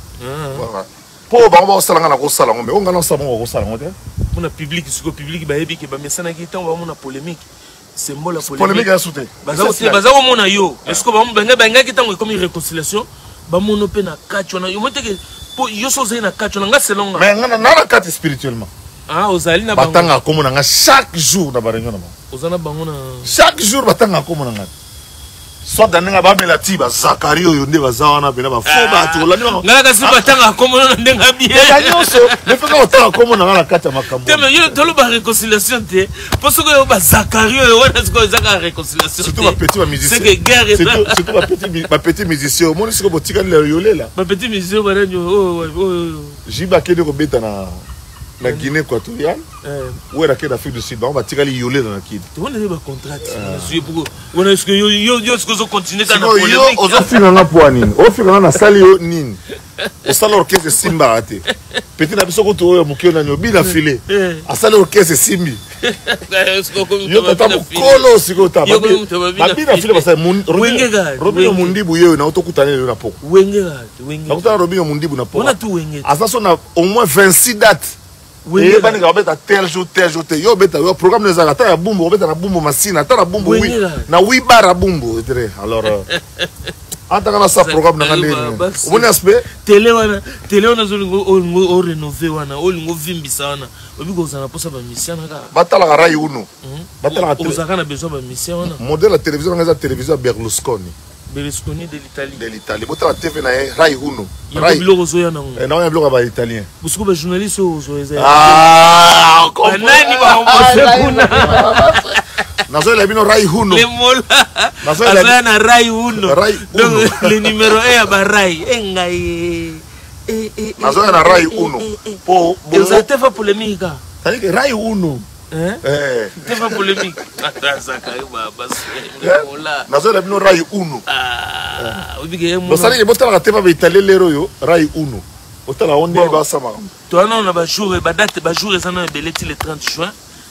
Pour on va se lancer au salon, mais on va se lancer au salon. On a public, ce que public, bah ébi, bah mais ça n'a qu'à on va polémique. C'est moi la polémique. Polémique à sauter. Bah ça, bah ça on a yo. Est-ce que bah on benga benga qui t'envoie comme une réconciliation, bah mon open à quatre, on a yo monte que yo soze na quatre, on a selon. Mais on a na quatre spirituellement. Ah, ozali na bango. Batanga comme on a chaque jour na barenyo na. Ozana bango na. Chaque jour batanga comme on a. Soit dans nga ba melati ba Zakaria yo nde bazawana bena ba fo ba to la ni ba. Ngala kasi batanga comme on a ndenga bien. Ya nyoso, ne feka otanga comme on a na kata makambo. Teme yo tolo ba réconciliation te. Parce que yo ba Zakaria yo wana siko zaka réconciliation. Surtout ba petit ba musicien. C'est que guerre est là. Surtout ba petit ba petit musicien. Mo siko botika le yolé là. Ba petit musicien ba nyo oh oh. Jiba kede ko beta na na Guinée équatoriale. Où est la Guinée d'Afrique du Sud? On va tirer les yolés dans la Guinée. On a des contrats. On est-ce que yo yo yo ce que vous continuez dans la polémique? On a fait un poignine. On fait un sali nin. On sali orchestre Simba raté. Petit na biso ko to mukio na nyobi na filé. A sali orchestre Simbi. Yo tata mukolo siko tata. Babi na filé basa Robinho Mundibu yo na otokutana na poko. Wenge ga, wenge. Nakutana Robinho Mundibu na poko. On a tout wenge. Asa so na au moins vingt-six dates. Oui, bani ka beta tel jour tel jour tel yo beta yo programme les arata ya bumbo beta na bumbo masina ta na bumbo oui na oui bara bumbo dire alors anta kana sa programme na ngale on aspect télé wana télé wana zo ngo o rénover wana o ngo vimbisa wana obi ko zana posa ba mission na ka batala ka rai uno batala ka ozaka na besoin ba mission wana modèle la télévision nga télévision Berlusconi Berlusconi de l'Italie de l'Italie botala T V na rai uno rai bilo zo ya na ngo na ya bilo ba italien busuko ba journaliste zo eza ah nani ba kuna nazo la bino rai uno le mola nazo la na rai uno donc le numéro un ba rai engai eh eh nazo na rai uno po bo te fa polémique c'est que rai uno hein eh te fa polémique atasa ka ba bas mola nazo la bino rai uno ah obige mo bo sali botala ka te fa ba italien lero yo rai uno botala onde ba sama to na na ba jour ba date ba jour ça na beleti le trente juin.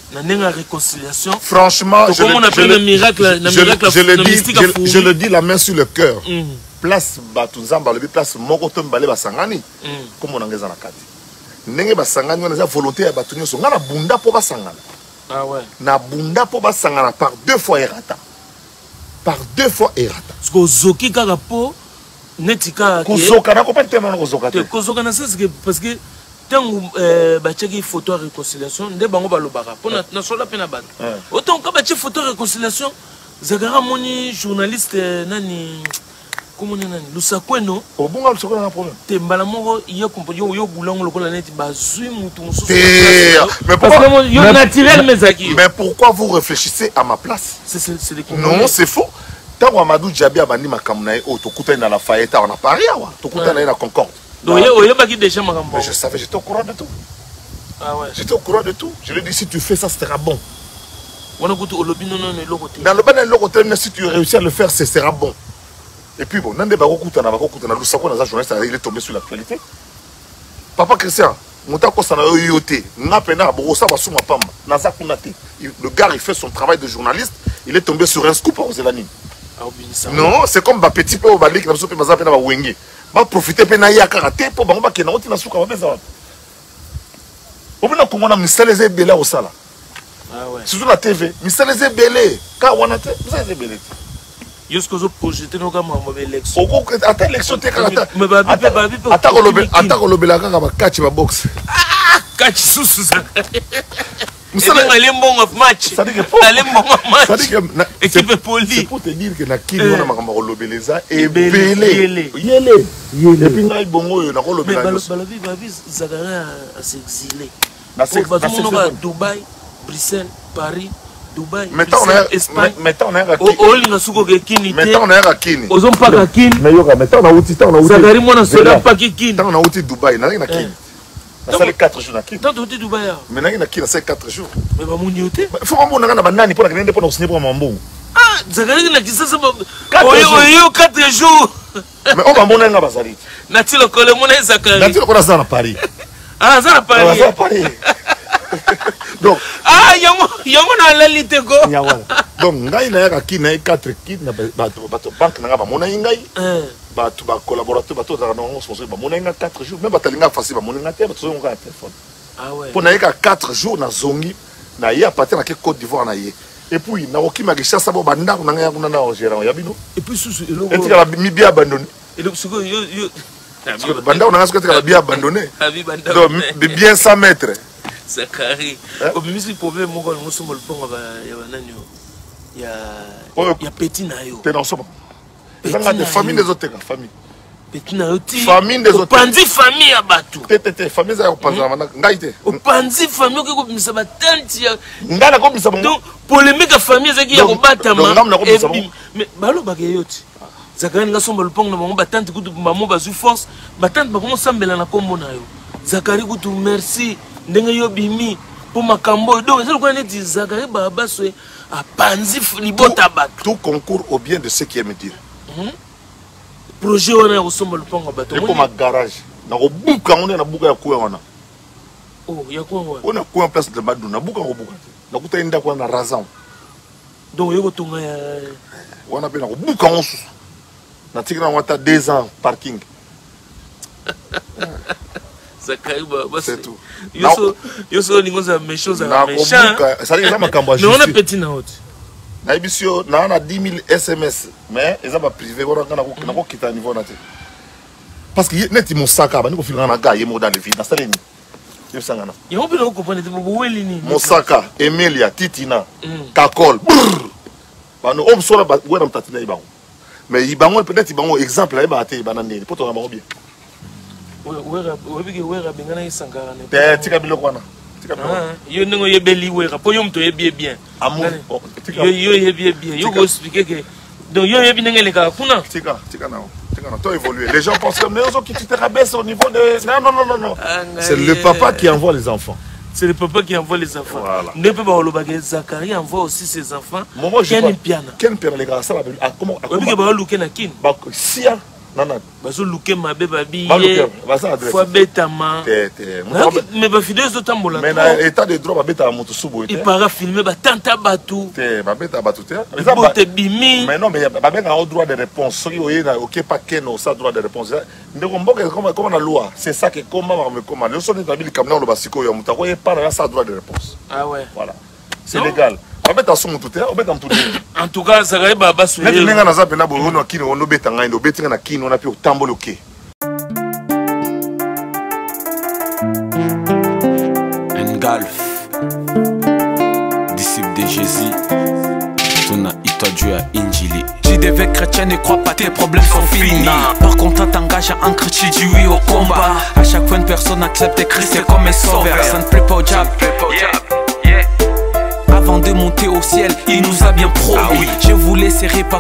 Franchement, je, on appelle le miracle, je, je, je, le dis, je, je le dis la main sur le cœur. Mm. Place Batunzamba, le place Mokotom Balé Basangani, comme on en a dans la carte. Nenge Basangani, on a la volonté à Batunyo, on a la bunda pour Basangana. Ah ouais. Na bunda pour Basangana par deux fois errata. Par deux fois errata. Parce que Zoki Kagapo, Netika. Kozoka, n'a pas tellement Kozoka. Kozoka, c'est parce que. Tant que photo réconciliation, des bango balobara. Pour na sola pena ban. Autant que bâti photo réconciliation, Zagara moni journaliste nani comment nani Lusakweno au bon gars c'est un problème te mbala moko yo yo yo boulango lokola neti bazui mutu mususu mais pourquoi yo naturel mezaki mais pourquoi vous réfléchissez à ma place c'est c'est des non c'est faux tant Amadou Djabi abandi makambo na o tokuta na Lafayette on a Paris wa tokuta na na Concorde donc yo yo baki déjà makambo je savais j'étais au courant de tout ah ouais j'étais au courant de tout je lui ai dit si tu fais ça ce sera bon on a goûté au lobby non non le côté dans le ban le côté si tu réussis à le faire ce sera bon. Et puis bon, Nande Barokuta na Barokuta na Lusako na journaliste il est tombé sur l'actualité. Papa Christian, Moutako sana yoyote, ngapena bosa basuma pamba, naza kunate. Le gars il fait son travail de journaliste, il est tombé sur un scoop aux Zelani. Non, c'est comme ba petit peu au balik na sope baza pena ba wenge. Ba profiter pena ya karaté pour ba kena oti na suka ba beza. Obina komona misaleze bela au sala. Ah ouais. Surtout la T V, misaleze belé, ka wana te, misaleze belé. Jusqu'aux autres projetés nos gamins mauvais élection. Au coup attends l'élection t'es quand mais bah bah bah attends le attends le belaka va catch ma boxe. Ah catch sous ça. Vous savez aller bon of match. Ça dit que aller bon match. Ça dit que équipe poli. C'est pour te dire que na kini wana makamba lobeleza et belé. Yele. Yele. Et puis ngai bongo yo na ko lobela. Mais balobi babi Zagara à s'exiler. Na c'est Dubaï, Bruxelles, Paris. Dubaï, maintenant on est Espagne. Maintenant on est à Kini. Oh, il suko ke Kini. Maintenant on est à Kini. Ozon pas à Kini. Mais yoga maintenant on a outi on a outi. Zagari mona sola pas ki Kini. Maintenant on a outi Dubaï, na na Kini. Ça fait quatre jours na Kini. Tant outi Dubaï. Mais na na Kini ça fait quatre jours. Mais ba muni oté. Faut qu'on na na banani pour na kende pour signer pour mambo. Ah, Zagari na kisa ça. Oyo oyo quatre jours. Mais on va mona nga bazali. Na ti lo kole mona Zagari. Na ti lo kole za na Paris. Ah, za na Paris. Za na Paris. Donc ah yango yango na lalité go donc ngai na yaka ki na quatre kit na bato bato banque na ba mona ngai bato ba collaborateur bato za na sponsor ba mona ngai quatre jours même batalinga facile ba mona ngai te bato zonga téléphone ah ouais pour na yaka quatre jours na zongi na ya partir na ke Côte d'Ivoire na ye et puis na oki magisha sabo banda na ngai kuna na ogera ya bino et puis sous eloko et tika mi bien abandonné et donc suko yo yo banda na ngai suko tika bien abandonné donc bien cent mètres. Zakari au bimisi problème moko na muso molponga ba ya banani ya ya petit na yo te na soba ezanga de famille des autres famille petit na yo ti famille des autres panzi famille ya batu te te te famille za panza mana ngai te o panzi famille ko bimisa ba tanti ya ngana ko bimisa donc polémique famille zaki ya ko batama mais balo ba ke yoti Zakari nga somba molponga na bango ba tanti kutu mamo ba zu force ba tanti ba komo sambela na kombo na yo Zakari kutu merci ndenge yo bimi pour makambo donc c'est quoi net Zakari baba so a panzi libota bato tout concourt au bien de ceux qui aiment dire projet wana ko somba lupango bato ko ma garage na ko buka on na buka ya kuwa wana oh ya kuwa wana on a kuwa place de Badou na buka ko buka na kuta inda kwa na razan donc yo ko tunga ya wana pe na ko buka on su na tikina wata deux ans parking. Zakari baba c'est tout. Yo so yo so ningo za méchant za méchant. Ça dit ça makambo mais on a petit na haute. Na ebisio na na dix mille S M S mais eza ba privé wana kana ko na ko kita niveau na te. Parce que net mon sac ba ni ko filanga na gars yemo dans les vides na sala ni. Yo sangana. Yo pe no ko pone te bo weli ni. Mosaka, Emilia, Titina, Kakol. Ba no om so la ba wena mtatina ibango. Mais ibango peut-être ibango exemple là ba te ba na ndeni poto na bango bien. Wera webige wera bingana isangana ne te tika biloko wana tika biloko yo ningo yebeli wera po yo mto yebie bien amour yo yo yebie bien yo go expliquer que donc yo yebi ngene ka kuna tika tika na tika na to évoluer les gens pensent que mais on qui tu te rabaisse au niveau de non non non non non c'est le papa qui envoie les enfants c'est le papa qui envoie les enfants ne peut pas olobaga Zakari envoie aussi ses enfants Ken piana Ken piana les gars ça va comment webige ba luke na kin ba sia nana bazo luke mabe babi fois betama mais ba fidèles otambola mais na état de droit ba beta moto subo et para filmer ba tanta batu te ba beta batu te bote bimi mais non mais ba benga au droit de réponse soki oyena OK pas keno ça droit de réponse ndeko mboka comme comme na loi c'est ça que comment me comment le son de babili kamna lo basiko yo mutako e para ça droit de réponse ah ouais voilà c'est légal. En tout cas, ça va être bas sur les gens. Golf, disciple de Jésus, Tuna Itoju Mokili. Tu devais chrétien, ne crois pas, tes problèmes sont finis. Par contre, t'engages à un chrétien, dis oui au combat. À chaque fois, une personne accepte Christ comme un sauveur. Ça ne plaît pas au diable. Avant de monter au ciel, il nous a bien promis. Je vous laisserai pas.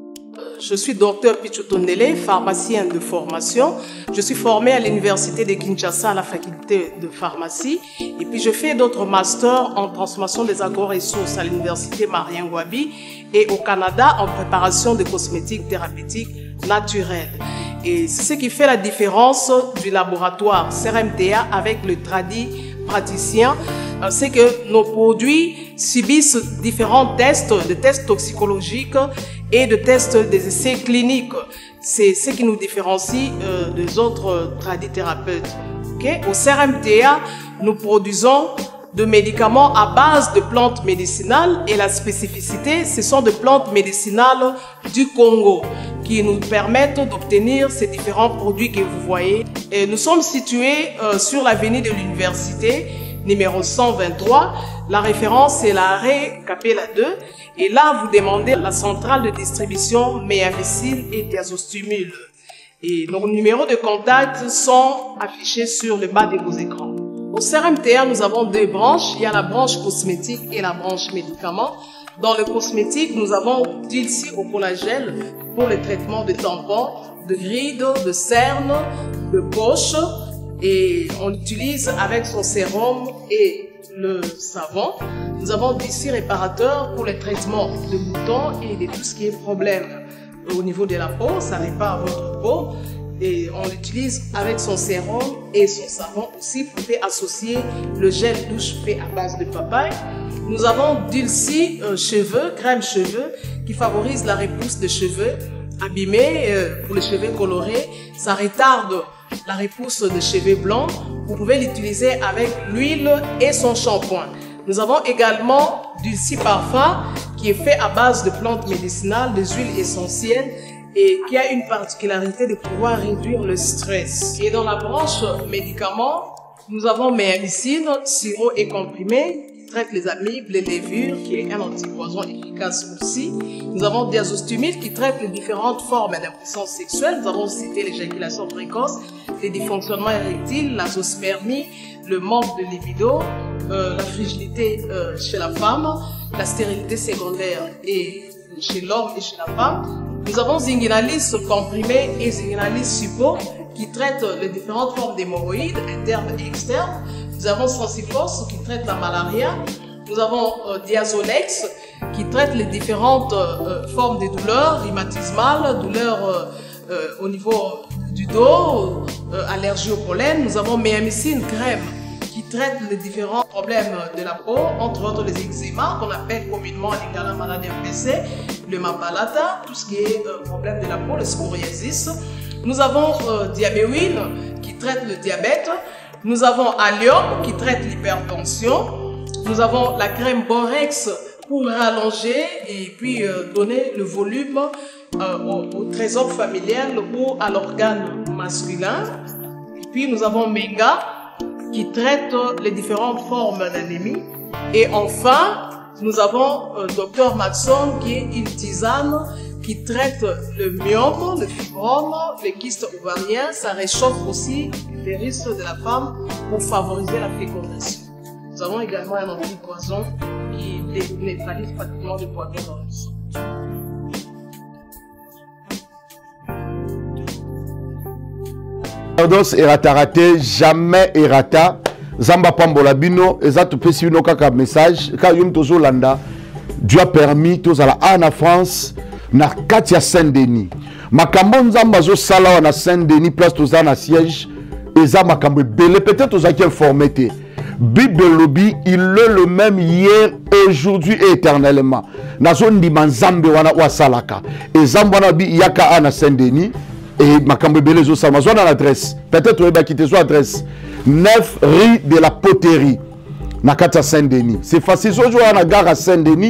Je suis docteur Pichotondele, pharmacien de formation. Je suis formé à l'université de Kinshasa à la faculté de pharmacie. Et puis je fais d'autres masters en transformation des agro-ressources à l'université Marien Wabi et au Canada en préparation de cosmétiques thérapeutiques naturelles. Et c'est ce qui fait la différence du laboratoire C R M T A avec le tradit praticien. C'est que nos produits subissent différents tests, des tests toxicologiques et de tests des essais cliniques. C'est ce qui nous différencie euh, des autres tradithérapeutes. Okay? Au C R M T A, nous produisons de médicaments à base de plantes médicinales et la spécificité, ce sont des plantes médicinales du Congo qui nous permettent d'obtenir ces différents produits que vous voyez. Et nous sommes situés euh, sur l'avenue de l'université, numéro cent vingt-trois. La référence est l'arrêt Capella deux. Et là, vous demandez la centrale de distribution Méamycine et Diazostimule. Et nos numéros de contact sont affichés sur le bas de vos écrans. Au C R M T A, nous avons deux branches. Il y a la branche cosmétique et la branche médicaments. Dans le cosmétique, nous avons Dilsi au collagène pour le traitement de tampons, de rides, de cernes, de poches. Et on l'utilise avec son sérum et le savon. Nous avons Dilsi réparateur pour le traitement de boutons et de tout ce qui est problème au niveau de la peau. Ça répare votre peau. Et on l'utilise avec son sérum et son savon aussi. Vous pouvez associer le gel douche fait à base de papaye. Nous avons Dilsi euh, cheveux, crème cheveux, qui favorise la repousse des cheveux abîmés euh, pour les cheveux colorés. Ça retarde la repousse des cheveux blancs. Vous pouvez l'utiliser avec l'huile et son shampoing. Nous avons également Dilsi parfum qui est fait à base de plantes médicinales, des huiles essentielles et qui a une particularité de pouvoir réduire le stress. Et dans la branche médicaments, nous avons Méamycine, sirop et comprimé, qui traite les amibes, les levures, qui est un antipoison efficace aussi. Nous avons Diazostimule qui traite les différentes formes d'impuissance sexuelle. Nous avons cité l'éjaculation précoce, les dysfonctionnements érectiles, la zoospermie, le manque de libido, euh, la fragilité euh, chez la femme, la stérilité secondaire et chez l'homme et chez la femme. Nous avons Zinguinalis comprimé et Zinguinalis suppo qui traitent les différentes formes d'hémorroïdes internes et externes. Nous avons Sensifos qui traite la malaria. Nous avons euh, Diazolex qui traite les différentes euh, formes de douleurs rhumatismales, douleurs euh, euh, au niveau du dos, euh, allergie au pollen. Nous avons Méamycine crème qui traite les différents problèmes de la peau, entre autres les eczémas qu'on appelle communément les maladies M P C, le mapalata, tout ce qui est euh, problème de la peau, le psoriasis. Nous avons euh, Diabéwine qui traite le diabète. Nous avons Allium qui traite l'hypertension. Nous avons la crème Borex pour rallonger et puis euh, donner le volume euh, au, au trésor familial ou à l'organe masculin. Et puis nous avons Menga qui traite les différentes formes d'anémie. Et enfin, nous avons euh, Docteur Maxon qui est une tisane qui traite le myome, le fibrome, les kystes ovariens. Ça réchauffe aussi les risques de la femme pour favoriser la fécondation. Nous avons également un antipoison qui neutralise pratiquement le poison dans le sang. Sacerdoce erata raté, jamais erata. Zamba pambola bino, ezatu pesi bino kaka message. Ka yum tozo landa, Dieu a permis tous à la en France, na Katia Saint-Denis. Makambo nzamba zo sala na Saint-Denis, place toza na siège. Eza makambo belé, peut-être aux qui informé. Bible lobby, il est le même hier, aujourd'hui et éternellement. Na zone di manzambe wana wa salaka. Ezamba na bi yaka ana Saint-Denis. Et Makambe Belé Zosama, soit dans l'adresse. Peut-être on va quitter son adresse. neuf rue de la Poterie. Nakata Saint-Denis. C'est facile. Si on à la gare à Saint-Denis,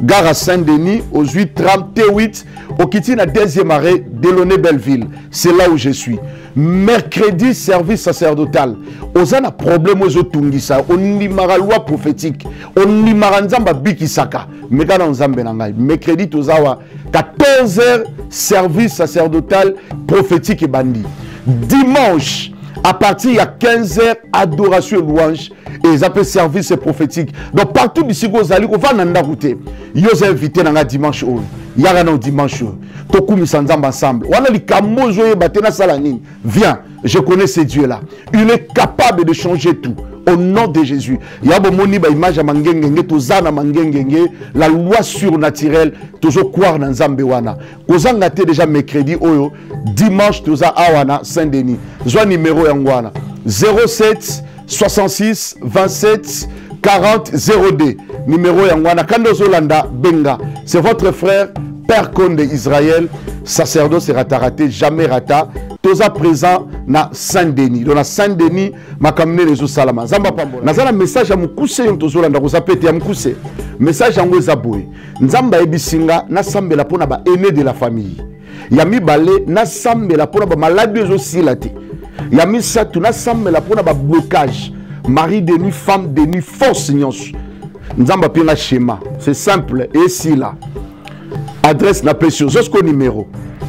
gare à Saint-Denis, aux huit trente T huit, au Kitty, la deuxième arrêt, Delaunay Belleville. C'est là où je suis. Mercredi, service sacerdotal. Aux un problème aux Otungisa, on n'y mara loi prophétique, on n'y mara nzamba bikisaka. Mais quand on zambe nangai, mercredi, tozawa, quatorze heures, service sacerdotal prophétique et bandit. Dimanche, à partir de quinze heures, adoration et louange, et ils appellent service prophétique. Donc partout d'ici, vous allez, vous allez nanda route. Ils ont invité dans dimanche. Il y a un dimanche. Toku misandam ensemble. On a les kamozo batena salani. Viens, je connais ce Dieu-là. Il est capable de changer tout. Au nom de Jésus. Il y a une image à Mangengenge, Tozana Mangengenge, la loi surnaturelle, toujours croire dans Zambewana. Kozanga te déjà mercredi, oyo, dimanche, Toza Awana, Saint-Denis. Zwa numéro Yangwana. zéro sept soixante-six vingt-sept quarante zéro deux. Numéro Yangwana. Kando Zolanda, Benga. C'est votre frère, Père Conde Israël, sacerdoce rata raté, jamais rata. Toza présent na Saint-Denis. Donc na Saint-Denis, ma kamine les salama. Zamba pambola. Nazala message à mukuse yon tozo landa kozapete ya mukuse. Message yango ezaboye. Nzamba ebisinga na sambela pona ba aîné de la famille. Yami balé na sambela pona ba malade ezo silate. Yami satu na sambela pona ba blocage. Mari de nuit, femme de nuit, force nyonso. Nzamba pina schéma. C'est simple et si là. Adresse na pression. Zosko numéro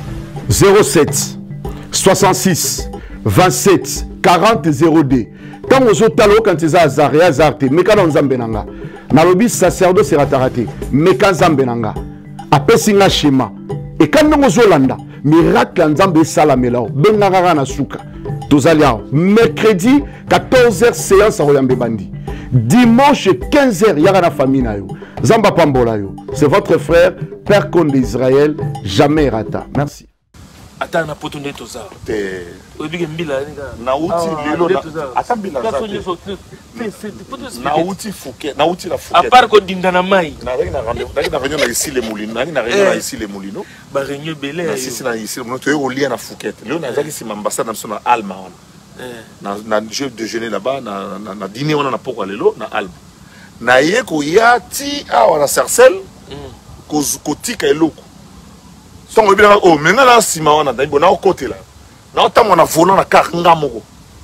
zéro sept soixante-six vingt-sept quarante zéro deux. Quand vous êtes allé quand ils ont azaré, azarté, mais quand on zambenanga, nalobi sacerdoce sera raté, mais quand zambenanga, après singa schéma, et quand nous zolanda, miracle nzambe salamelao, bengara na suka, tozalia, mercredi quatorze heures séance à Royambe Bandi, dimanche quinze heures yara na famille na yo, zamba pambola yo, c'est votre frère, Père Conde d'Israël, jamais rata. Merci. Attends, na poto ndeto za. Te. Oyebi mbila nika. Na uti lelo na. Ata mbila za. Na uti Fouquet, na uti la Fouquet. À part ko dinda na mai. Na rena rendez-vous, na réunion na ici les Moulineaux, na réunion na ici les Moulineaux. Ba réunion belé. Na ici na ici les Moulineaux, tu es au lien na Fouquet. Lelo na zaki si ambassade na sona Alma. Na na jeu déjeuner là-bas, na na dîner on a poko lelo na Alma. Na ye ko yati a wana Sarcelles. Ko kotika eloko. Donc, oh, maintenant, là, si on a dit, on a un côté là. Là, on a volé la carte, on a un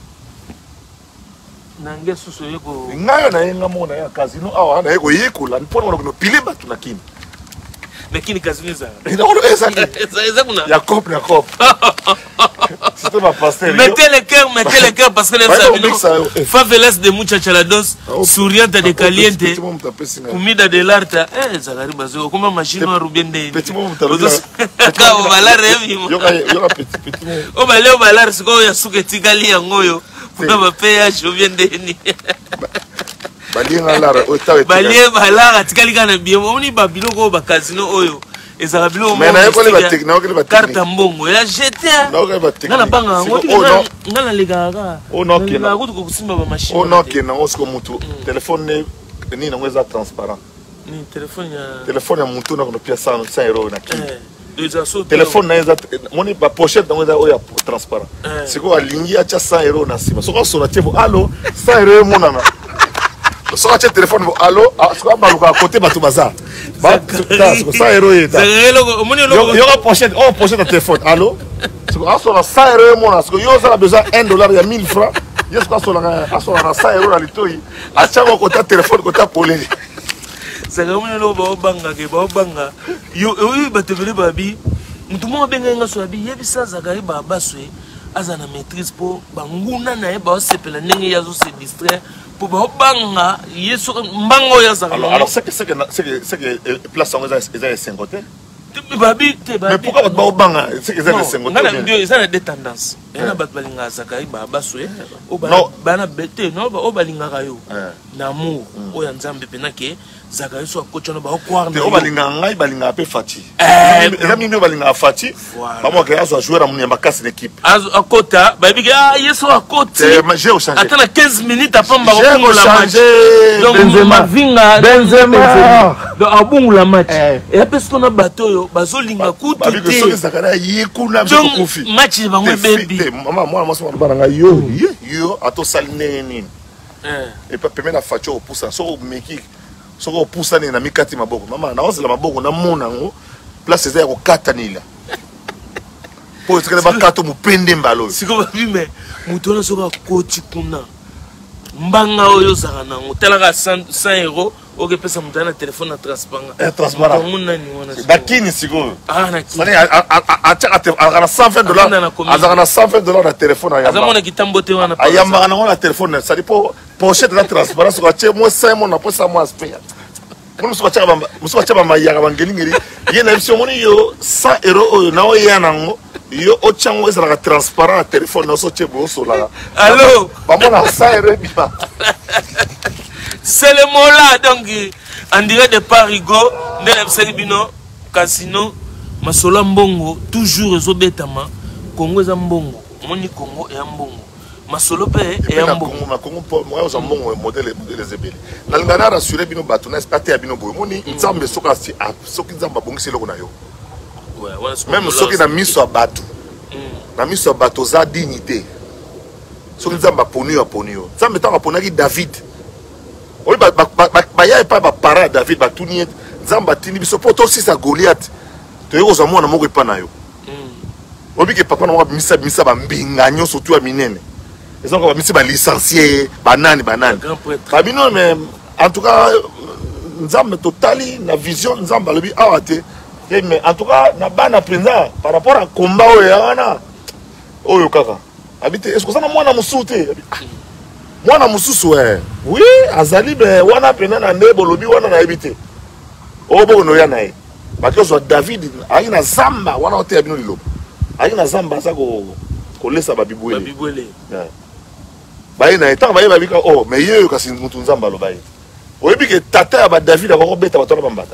nange susu yeko ngayo na yenga mona ya casino awa na yeko yeko la mpona na pile batu na kini lakini casino za ina ono eza eza kuna ya cop na cop c'était ma pasteur mettez le cœur mettez le cœur parce que les amis favelas de muchachalados souriante de caliente comida de l'arta eh zakari bazo kuma machine wa rubende petit mot mutarudia ka o balare vimo yoka yoka petit petit o baleo balare siko ya suke kali yangoyo Ba paya jovende ni. Balinga lara otawe. Balie balara tikali kana bien oni babilo ko ba casino oyo. Ezaka bilo mo. Mais na yeko le ba technique le ba technique. Carte mbongo ya jeter. Na ko ba technique. Ngana banga ngoti ngana legaka. O no kena. Na ko kusimba ba machine. O no kena osko mutu. Téléphone ni na ngweza transparent. Ni téléphone ya téléphone ya mutu na ko pia cent euros na kini. Téléphone na eza moni ba pochette na oya transparent. Siko alingi acha cent euros na sima. Soko sona tebo allo cent euros monana. Soko acha téléphone bo allo soko ba luka côté batu baza. Ba soko cent euros eta. Yo yo pochette oh pochette de téléphone allo. Soko aso cent euros monana soko yo ça a besoin un dollar ya mille francs. Yo soko aso na aso na cent euros na litoi. Acha ko côté téléphone côté polé. Sagamuna lo ba banga ke ba banga yo yo batebele babi mutumo benga nga so abi yebi sa zakari ba baswe azana maîtrise po banguna na e ba sepela ndenge yazo se distraire po ba banga yeso mbango ya zakari alors alors c'est que c'est que c'est que c'est que place en eza cinquante babi te babi mais pourquoi ba banga c'est que eza cinquante ngana ndio eza na des tendances ena bat balinga zakari ba baswe o ba bana bete no o balinga kayo na amour o ya nzambe penake Zakari soit coach on ba croire mais on balinga ngai balinga pe fati eh eza mimi balinga fati ba mo ke azo jouer amuni makasi l'équipe azo akota ba bi ah yeso akoti eh j'ai changé attends quinze minutes après ba ko la match donc Benzema vinga Benzema donc abungu la match et après ce qu'on a bateau yo bazolinga kutu te ba bi que Zakari yekuna be kofi match ba ngwe baby maman moi moi so ba nga yo yo ato saline nini eh et pas permettre la facture au poussa so meki soko poussa ni na mikati maboko mama na ozela maboko na mona ngo place eza ya kokata nila po tsikele bakato mupende mbalo siko babi me mutu wana soko akoti kuna mbanga oyo ozala nango talaka cent euros okepesa mutu na telefone na transparent transparent bakini sikoyo azaka na cent vingt dollars azaka na cent vingt dollars na telefone azamona kitambo te wana ayambaka nango na telefone sadi po pochette na transparent soka tie mo cinq na posa mo aspect Nous sommes cent euros na oya nango yo ochango ezala transparent na téléphone na so chebo sola. Allô bamona cent euros biba. C'est le mot là donc en direct de Parigo de l'Ebseli Bino Casino Masola Mbongo toujours ezobetama Congo za Mbongo moni Congo et Mbongo Masolo pe et Mbongo ma Congo po moi za Mbongo modèle modèle zebeli na lingana rassurer bino bato na espate ya bino boy moni nzambe soka si soki nzamba bongisi loko na yo même soki na miso bato na miso bato za dignité soki nzamba poni yo poni yo nzambe tanga ponaki David oui ba ba ba ya pas ba para David ba tuni nzamba tini biso poto si sa Goliath to yo za mwana moko epa na yo obi ke papa na wa misa misa ba mbinga nyo surtout a minene ils ont ba misa ba licencié banani banani ba bino mais en tout cas nzamba totali na vision nzamba lobi awate mais en tout cas na bana prenza par rapport à combat oyo yana oyo kaka habite est-ce que ça na mwana musute mwana mususu eh oui azali be wana pena na ndebo lobi wana na ebite obo no ya nae bakozo David ali na zamba wana ote ya bino lilo ali na zamba sa ko ko lesa ba bibwele ba bibwele ba ina eta ba ba bika oh mais yeyo kasi mutu nzamba lo ba ye oyebi ke tata ya ba David akoko beta batona bambata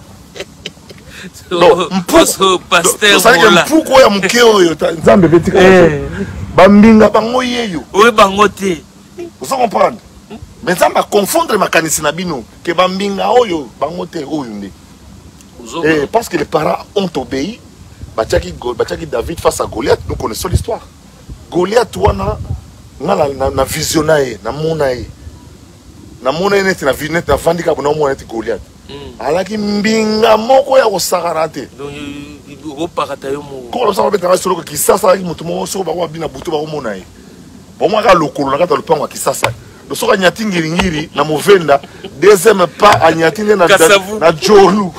non mposo pasteur mola mpuko ya mukeo yo nzambe betika ba mbinga bango yeyo oye bango te. Vous comprenez? Mais ça va confondre ma canisse nabino que bambinga oyo bangote oyo ndi. Et parce que les parents ont obéi, bachaki bachaki David face à Goliath, nous connaissons l'histoire. Goliath wana na na na visionnaire, na monae. Na monae net na vinette na vandika bona mo net Goliath. Alaki mbinga moko ya kosakarate. Donc il parata yo mo. Ko ça va betara solo ki sasa ki mutu mo so ba wa bina butu ba monae. Bon moi le lokolo na kata le pango kisasa le soka nyati ngiri ngiri na movenda deuxième pas a nyati na na jolu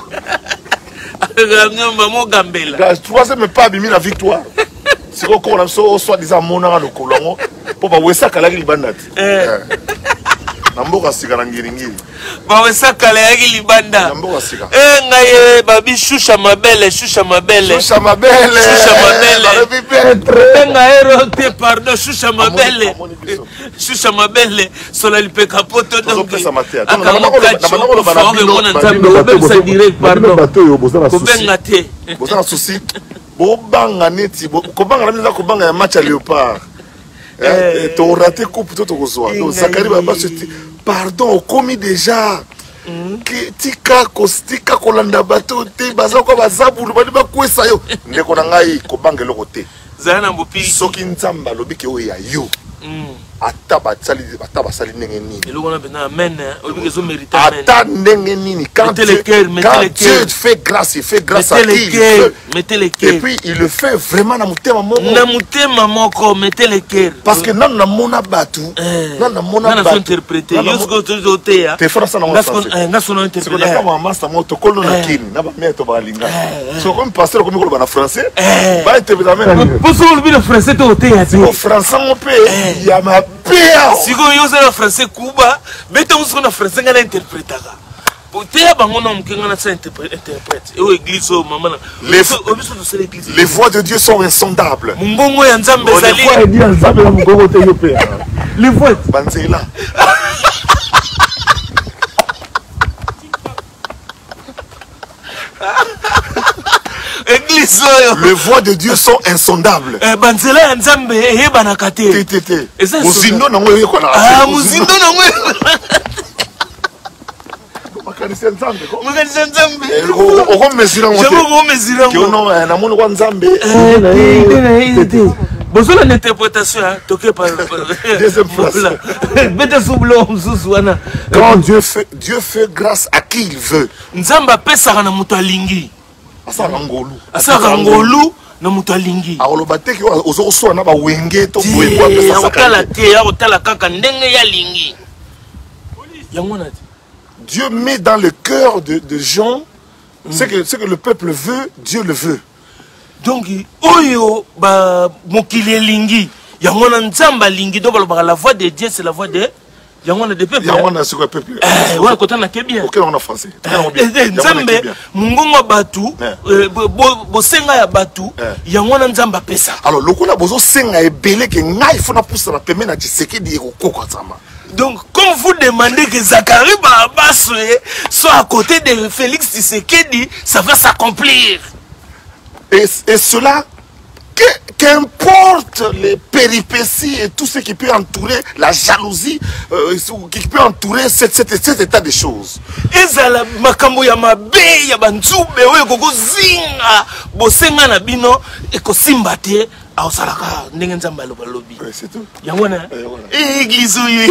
ngamba mo gambela troisième pas bimi la victoire siko ko na so soit disant mona lokolo ngo po ba wesa kala libandati na mboka sikala ngiri ngiri ba wesa kala yaki libanda na mboka sika eh ngaye babi shusha mabele shusha mabele shusha mabele shusha mabele ngaero te pardon shusha mabele shusha mabele sola lipe kapoto donc pesa matia donc na manako bana bino nzambe obemisa direct pardon ko benga te bosana souci bo banga neti ko banga na miza ko banga ya match à Léopard eh to raté coupe to to kozwa donc Zakari baba pardon au commis déjà que tika kostika kolanda bato te baza ko bazabulu bali bakwesa yo ndeko na ngai ko bangelo kote zana mbopili soki nzamba lobike oya yo ata basali ata basali ndenge nini eloko na bena amen obike zo mériter amen ata ndenge nini quand Dieu fait grâce il fait grâce à qui mettez les cœurs et puis il le fait vraiment na mutema moko na mutema moko mettez les cœurs parce que nan na mona batu nan na mona batu na interpréter yosko to teya te fera ça na français nga sono interpréter c'est comme master moto kolno na kini na ba meto ba linga so comme pasteur comme ko ba na français ba interpréter même pour so le français to teya c'est français on peut ya ma pia siko yo za français kuba beta usko na français nga na interprétaka potea bango na mkenga na sa interprète et au église au maman les les voix de Dieu sont insondables mungongo ya nzambe zali les voix de Dieu nzambe na mungongo te yo pe les voix banzela église les voix de Dieu sont insondables eh banzela ya nzambe eyebana kate te te muzindo na ngoyo ko na ah muzindo na ngoyo makanisa nzambe ko makanisa nzambe o ko mesira ngote je ko mesira ngo ko no na moni kwa nzambe eh Besoin d'une interprétation, toqué par deuxième place. Quand Dieu fait, Dieu fait grâce à qui il veut. Nzamba pesa na mutu alingi. Asa rangolu. Asa rangolu na mutu alingi. Aolobateki ozoso na ba wenge to boye kwa pesa sakala te ya otala kaka ndenge ya lingi. Yangona. Dieu met dans le cœur de, de gens mm. ce, que, ce que le peuple veut, Dieu le veut. Donc, oyo ba mokili lingi, yangona nzamba lingi donc la voix de Dieu c'est la voix de yangona de peuple. Yangona c'est quoi peuple? Eh, ouais, quand on a bien. OK, on a français. Nzambe mungongo batu, bo senga ya batu, yangona nzamba pesa. Alors, lokola bozo senga ebele ke ngai fona poussa na pemena Tshisekedi ekoko nzamba. Donc, quand vous demandez que Zacharie Barabas soit à côté de Félix Tshisekedi, ça va s'accomplir. Et, et cela, qu'importe les péripéties et tout ce qui peut entourer la jalousie, euh, qui peut entourer cet, cet, cet état de choses. Et ça, la makambo ya mabe, ya banzube, oyo koko zinga, bosenga na bino, et ko simbate. Ah, ça là, n'est-ce pas le lobby. C'est tout. Yangona. Église, oui.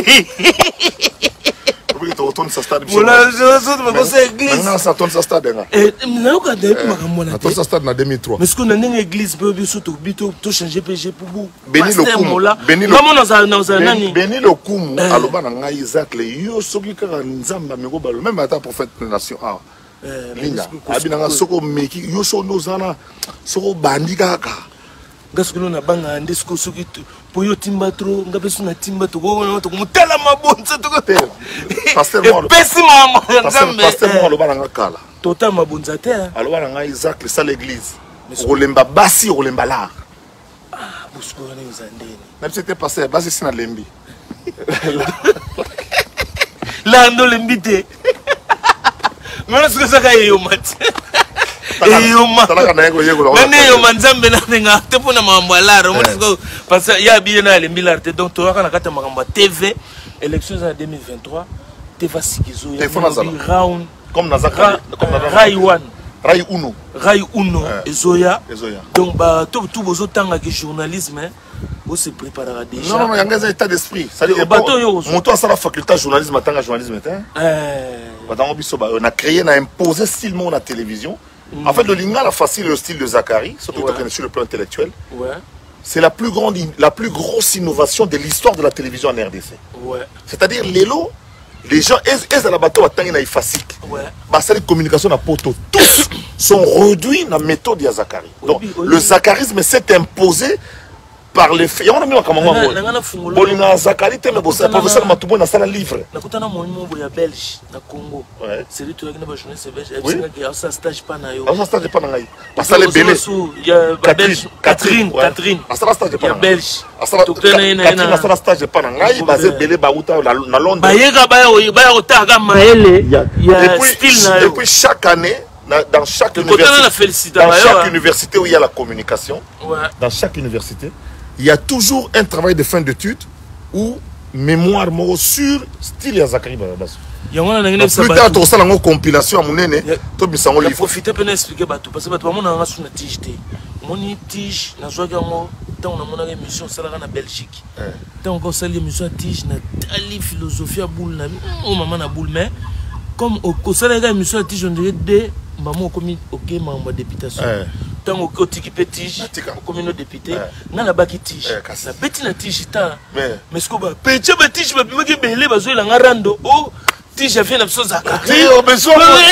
Tu retournes sa stade. Voilà, je me conseille église. Maintenant, ça tourne sa stade. Et nous, quand on a tourné sa stade en deux mille trois. Mais ce qu'on a une église, peut bien surtout, bito, tout changer P G pour vous. Béni le Koumou. Béni le Béni le Koumou. Alors, on a Isaac, le yo, ce qui est un zamba, même à ta prophète de la nation. Ah, Linda. Abinanga, soko meki, yo so nozana, soko bandikaka. Gasko na banga andesko soki poyo timba tro ngabesu na timba to go to mutala mabonza to te pasteur mo pesi mama nzambe pasteur mo lo bana kala tota mabonza te alo bana nga Isaac le salle église rolemba basi rolemba la ah busko na uzandeni même c'était pasteur basi sina lembi la ndo lembi te mwana siko saka yo mat et yoma nane yoma nzambe na nenga te pona mambo alaro parce que ya bien na le milarte donc to kana kata makambo T V élections en deux mille vingt-trois te va sikizo ya round comme na zakari comme na Rai one Rai uno Rai uno ezoya donc ba tout tout bozo tanga que journalisme on se préparera déjà. Non non, il y a un état d'esprit. Ça dit mon toi ça la faculté de journalisme tanga journalisme hein. Eh on a créé on a imposé style la télévision. En fait, le lingala facile le style de Zacharie, surtout ouais. Sur le plan intellectuel. Ouais. C'est la plus grande, la plus grosse innovation de l'histoire de la télévision en R D C. Ouais. C'est-à-dire, l'élo, les gens, ils ont la bateau à Tangina Ifasik. Ouais. Bah, c'est la communication à Poto. Tous sont réduits dans la méthode de Zacharie. Donc, oui, oui, le zacharisme s'est imposé par les faits. Il y a un moment comme moi. Bolina Zacharie, tu es le professeur Matoubo dans sa livre. Je suis en Belge, au Congo. C'est lui qui a une jeunesse belge. Il y a un stage pas na yo. Un stage pas na yo. Parce que les Belges. Il y a Belge. Catherine. Catherine. Un stage pas na yo. Belge. Catherine a un stage pas na yo. Basé Belé Baouta na Londres. Bayega bayo bayo taga maele. Il y a style na yo. Depuis chaque année. Dans chaque université, dans chaque université où il y a la communication, dans chaque université, il y a toujours un travail de fin d'études ou mémoire moro sur style ya Zacharie Barabas. Plus tard, tu as une compilation à mon aîné, tu as mis livre. Profitez pour expliquer parce que tout le monde a une tige. Mon tige, na joie gamo, tant on a une émission ça en Belgique. Tant on a une émission tige na tali philosophie à boule na oh maman na boule mais comme au ça une émission tige on dirait des maman comme OK maman députation. Tant au tiki petit comme nos députés na la baki tige. La petite na tige ta mais ce qu'on va petit petit ba bima ke belé bazo la ngarando oh tige vient na chose Zacharie. Oh besoin.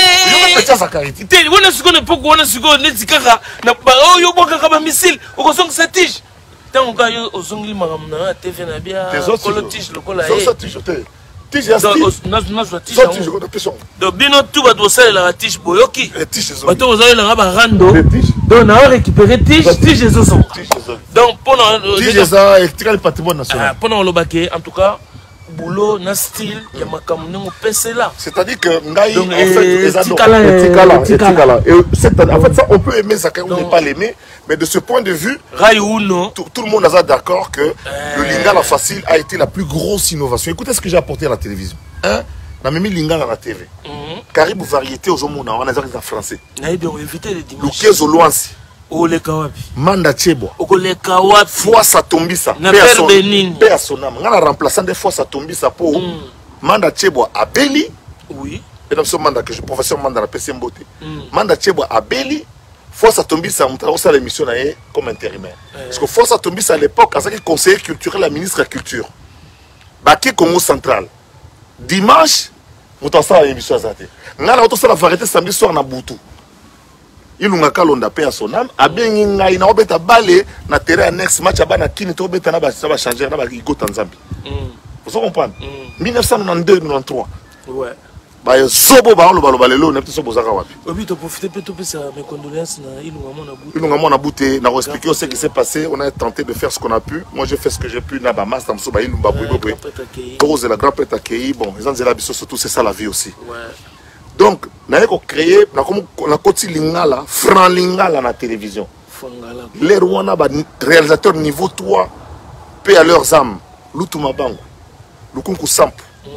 Yo petit Zacharie. Te wona siko ne poko wona siko ne zikaka na oh yo boka ka ba missile o song sa tige. Tant ka yo ozongli magam na T V na bia kolo tige lokola eh. Ça tige te. Tige ya tige. Na na so tige. Donc bino tout ba do sala la tige boyoki. Tige zo. Bato ozali la ba rando. Donc on a récupéré tige tige zo so. Donc pendant tige ça électrical patrimoine national. Pendant le baquet en tout cas boulot na style ya makambo ngo pese là. C'est-à-dire que ngai en fait etikala etikala et en fait ça on peut aimer ça on ne peut pas l'aimer mais de ce point de vue Rai uno tout, tout le monde est d'accord que euh... le lingala facile a été la plus grosse innovation. Écoutez ce que j'ai apporté à la télévision. Hein? Na mimi lingala na T V. Caribou variété aux hommes on a en français. Na bien éviter les dimanches. Lukezo loansi. Oleka wapi? Manda Chebwa. Oleka wapi? Fois ça tombisa. Na père Benin. Père Sonam. Ngana remplaçant des fois ça tombisa pour Manda Chebwa à Beli. Oui. Et donc ce mandat que je professeur Manda na P C Mbote. Manda Chebwa à Beli. Fois ça tombisa on travaille l'émission comme intérimaire. Parce que fois ça tombisa à l'époque à ça qui conseiller culturel la ministre de la culture. Baké Congo central. Dimanche, on t'en sort l'émission Zate. Ngana on t'en la variété samedi soir na Boutou. Il nous a calondé à son âme. A bien il a obéta balé na terrain next match à bana kini to obéta na ba ça va changer na ba go Tanzanie. Vous comprenez? mille neuf cent quatre-vingt-deux quatre-vingt-trois. Ouais. Ba zobo ba lo ba lo ba lelo na pso bozaka wapi. Obi to profiter peut to pesa mes condoléances na il nous a mon abouté. Il nous a mon abouté na expliquer ce qui s'est passé, on a tenté de faire ce qu'on a pu. Moi j'ai fait ce que j'ai pu na ba master mso ba il nous ba boui. Cause de la grand pète accueilli. Bon, les gens de la biso surtout c'est ça la vie aussi. Ouais. Donc, nous avons créé, nous avons créé Lingala, Fran Lingala na télévision. Les Rwanda, réalisateurs niveau trois, paix à leurs âmes. Lutuma Bango, Lukunku Samp.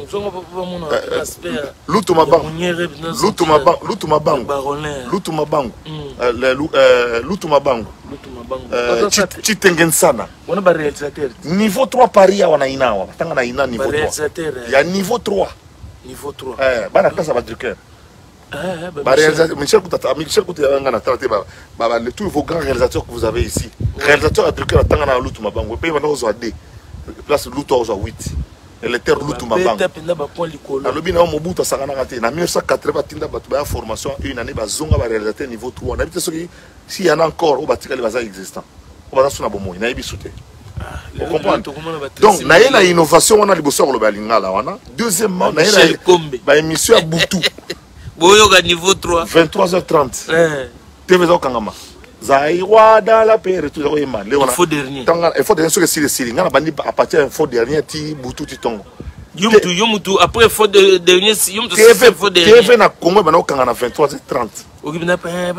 Lutuma Bango, Lutuma Bango, Lutuma Bango, Lutuma Bango, Lutuma Bango, Chitengensana. Niveau trois Paris, on a Inawa, on a Ina niveau trois. Il y a niveau trois. Niveau trois. Eh, bah la classe va du cœur. Bah réalisateur, Michel Koutata, Michel Koutata, on a traité bah bah tous vos grands réalisateurs que vous avez ici. Réalisateur à du cœur, tant qu'on a l'outou bango, pays maintenant aux deux, place l'outou aux huit. Et les terres l'outou bango. Alors bien on mobuta sarana raté. En mille neuf cent quatre-vingts, tinda batuba formation une année bah zonga bah réalisateur niveau trois. On a dit ce qui s'il y en a encore au bâtiment les bases existants. On va dans son abomo, il n'a pas sauté. Vous comprenez? Donc, il y a une innovation, on a les bosseurs au Balingala. Deuxièmement, il y a une émission à Boutou. Niveau trois. vingt-trois heures trente. T V Kangama. Zaïwa dans la paix, retour au Yéman. Il faut dernier. Il faut dernier sur le Sili. Il y a à partir d'un faux dernier, ti Boutou, ti Tongo. Yomutu, Yomutu, après il faut dernier, Yomutu, il faut dernier. T V na Congo, maintenant, quand on a vingt-trois heures trente. Tout comme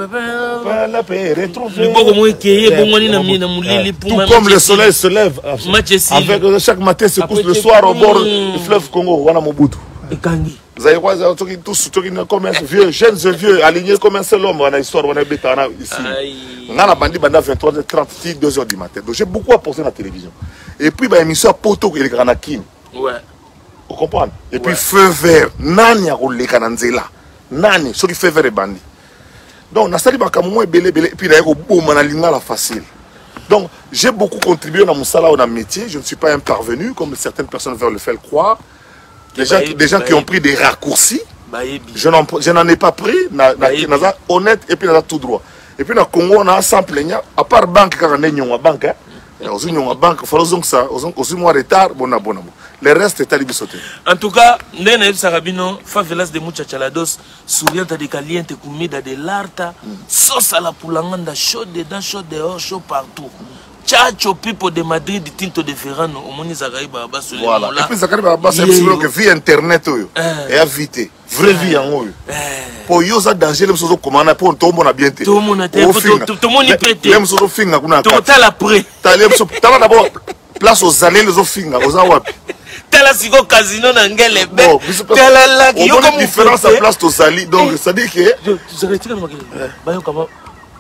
le soleil se lève, avec chaque matin se couche le soir au bord du fleuve Congo, Wana Mobutu. Zaïwa, tous comme un vieux, jeunes et vieux, alignés comme un seul homme, on a histoire, on a bétana ici. On a bandi banda vingt-trois heures trente, deux heures du matin. Donc j'ai beaucoup apporté dans la télévision. Et puis, bah, émission à Poto et les Granakin. Ouais. Vous comprenez? Et puis, feu vert, Nani a roulé Kananzela. Nani, ce qui fait vert et bandi. Donc, on a sali bakamou et belé belé, et puis d'ailleurs, au bout, on a l'ingala facile. Donc, j'ai beaucoup contribué dans mon salaire, dans mon métier. Je ne suis pas un parvenu, comme certaines personnes veulent le faire croire. Des gens, des gens qui ont pris des raccourcis. Je n'en ai pas pris, honnête, et puis tout droit. Et puis, dans le Congo, on a un simple plaignant, à part banque, quand on est une banque, aux unions banque, il faut que ça, aux mois retard, bon, bon, bon. Le reste est à l'ibisauté. En tout cas, Nene Sarabino, favelas de muchachalados, souriante de caliente, comida de l'arta, sauce à la poulanganda, chaud dedans, chaud dehors, chaud partout. Chacho people de Madrid, de Tinto de Ferrano, au Moni Zagaï Baba, sur les voilà. Et puis Zagaï Baba, c'est un petit peu que vie internet, et à vite, vraie vie en haut. Pour yo ça danger, les choses comme on a pour tout le monde a bien été. Tout le monde a été, tout le monde est prêté. Les choses finga kuna. Tout le après. T'as les choses, t'as d'abord place aux allées les autres finga, aux awapi. T'as la sigo casino n'angele ben. T'as la la qui yo comme différence à place aux allées, donc ça dit que. Je je retire le magazine. Bah yo comment.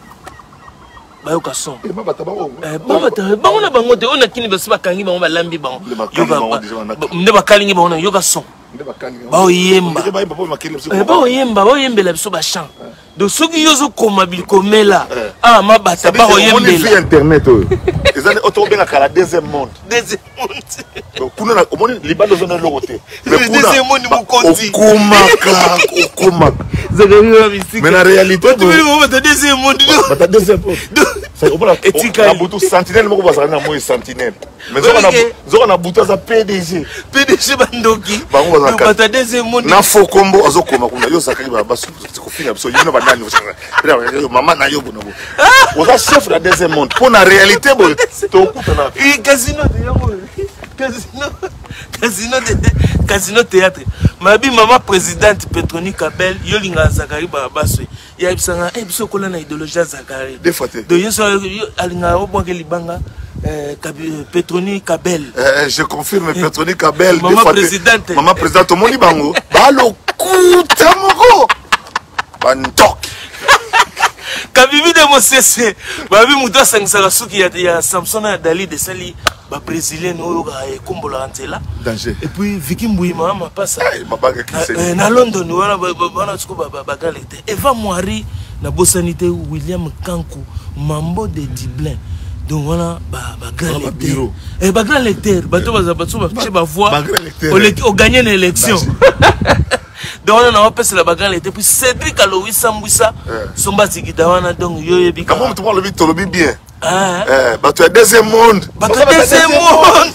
Bayoka son. Eh ba bata ba o. Eh ba bata ba ona bango te ona kini basi bakangi bango balambi bango. Yoga nde bakalingi bango yoga son. Nde bakangi. Ba oyemba. Eh ba oyemba ba oyembela biso ba chant. Donc soki yozo koma bil komela. Ah ma bata ba oyembela. On vit internet o. Ezali auto benga kala deuxième monde. Deuxième monde. Donc kuna na omoni libando zona lokote. Mais deuxième monde mu konti. Okumaka, okumaka. Mais la réalité, tu veux le deuxième monde. Le deuxième monde. C'est comme la boutou sentinelle, mais on va s'arrêter à moi sentinelle. Mais on a boutou ça P D G. P D G bandoki. Bah on va s'arrêter. deuxième monde. Na faux combo azo koma kuna yo sakali ba basu ko fina so yino ba nani yo maman na yo bono. On a chef la deuxième monde. Pour la réalité bo to kutana. Et casino de yo. Casino. Casino de casino théâtre. Mabi maman présidente Petroni Kabel yolinga Zakari Barabaswe. Ya bisanga e biso kola na idéologie Zakari. Des fois. De yeso alinga obonge libanga euh Petroni Kabel. Euh je confirme Petroni Kabel maman présidente. Maman présidente moni bango. Balo kutamoko. Bandok. Kabibi de mosese babi mutu asangisaka suki ya Samson na Dali de sali ba brésilien oyo ekombola nzela danger et puis Vicky Mbouima mapasa mabanga kiseli na London wana bana tsuko ba galete Eva Moari na bosanité William Kankou Mambo de Diblin donc voilà ba ba grand lecteur et ba grand lecteur bato baza bato ba ba voix au gagner l'élection donc on a passé la bagarre était puis Cédric Aloïs Sambouissa somba tikidawana donc yo yebika comment tout le monde le vit bien ah eh bah tu es deuxième monde bah tu es deuxième monde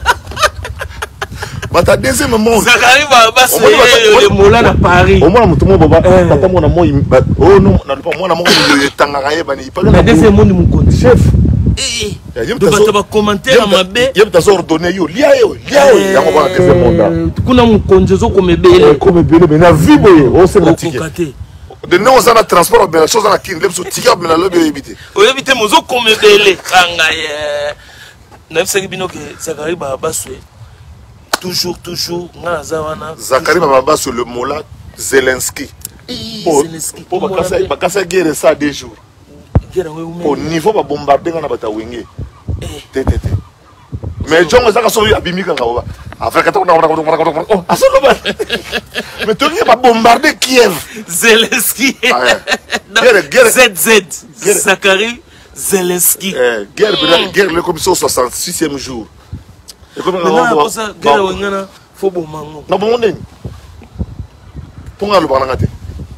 bah tu es deuxième monde ça arrive à passer le mola na Paris au moins tout le monde papa moi na moi oh non na pas moi na moi yo tangaka ye bani pas na deuxième monde mon compte chef eh eh tu vas commenter à ma bé yeb ta ordonné yo lia yo lia yo ya ko ba deuxième monde kuna mukonzo zo komebele komebele mais na vie boye o se na ticket de non on a transport bien la chose à la kin lepso ticket mais na lobe éviter o éviter mozo komebele kanga ye na fsaki bino ke Zakari Baba Swe toujours toujours na zawana Zakari Baba Swe le mola Zelensky Zelensky pour bakasa bakasa guerre ça deux jours au niveau va bombarder na bata wenge té té té mais jongo zaka so abimika ngawa afrika to na oh asolo ba mais tu vas bombarder Kiev Zelensky guerre guerre Z Z Zakari Zelensky guerre guerre le commission soixante-sixième jour et comme on va ça guerre wengana fo bomango na bomonde ponga lo bana ngate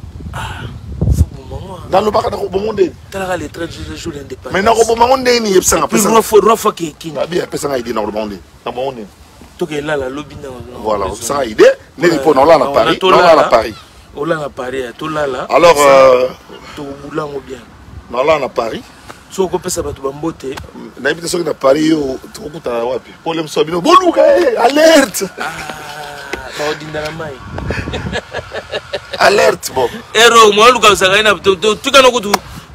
dans le bac de Bomonde. T'as les traits de jour indépendance. Mais dans le Bomonde, il y a personne. Puis il faut refaire qui qui. Ah bien, personne a idée dans le Bomonde. Dans le Bomonde. Tout est là la lobby dans. Voilà, personne a idée. Ne dit pas non là à Paris. Non là à Paris. On l'a à Paris, tout là là. Alors euh tout boulant ou bien. Non là à Paris. So ko pesa batu bambote. Na ibita so na Paris yo tukuta wapi? Pole msobino. Boluka eh alerte. Ah, ba odinda na mai. Alerte bon. Ero mo luka sagaina tukana kutu.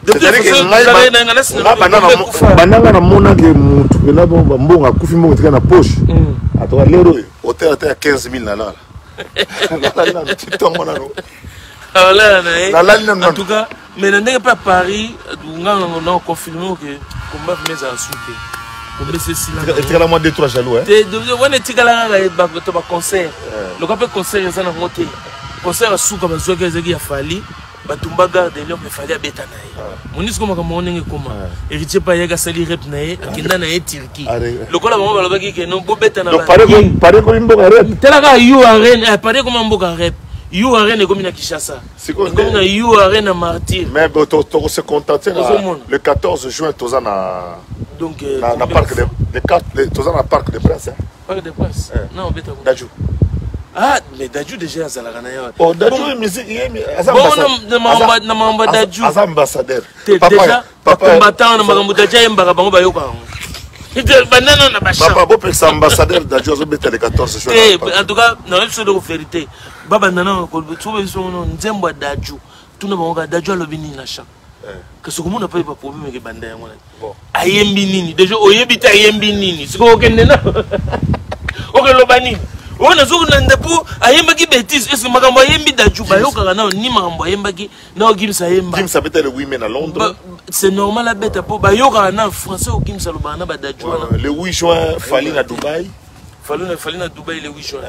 Bananga na mona ke mutu pena bomba mbonga kufi mbonga tika na poche. Atoka lero hotel ata quinze mille na lala. Na na titongo na no. Voilà na. Na lali na en tout cas, mais ndenge pas Paris, nga na confirmer que combat mais en souté. Combat c'est si là. Tika la moi deux trois jaloux hein. De wana tika la ba to ba concert. Le cap concert ça na moté. Concert a souka ba zoga zeki ya fali. Batumba garde l'homme il fallait abeta nae. Monisco maka monenge koma. Héritier pa yega sali rep nae, akinda nae Turquie. Lokola bamo balobaki ke non bobeta na. Donc pare ko pare ko mboka rep. Telaka you arena, pare ko mboka rep. You arena comme na Kinshasa. C'est comme na you arena martyr. Mais to to se contenter le quatorze juin toza na donc na parc de de quatre toza na parc de Prince. Parc de Prince. Non, beta. Dajou. Ah, mais Dadju déjà à Zalaganaya. Oh, Dadju musique, bon, na mamba Dadju. As ambassadeur. Déjà, pas combattant na makambo Dadja yembaka bango bayoka. Banana na bacha. Papa bo pesa ambassadeur Dadju zo beta le quatorze juin. Eh, en tout cas, na leso de vérité. Baba nana ko tsobe so no nzembo Dadju. Tuna bango Dadju lobini na cha. Que ce qu'on n'a pas eu problème avec banda yango. Bon. Ayembi nini. Déjà oyebi ta ayembi nini. Siko okende na. Okelobani. On a zoné un dépôt, à Yembaki bêtise, est-ce que Magambo Yembi Dadju, Bayoka, ni Magambo Yembaki, non, Gims à Yemba. Gims a peut-être le women à Londres. C'est normal la bête à Pau, Bayoka, en français, au Gims à Lubana, Dadju. Le huit juin, Faline à Dubaï. Faline à Dubaï, le huit juin.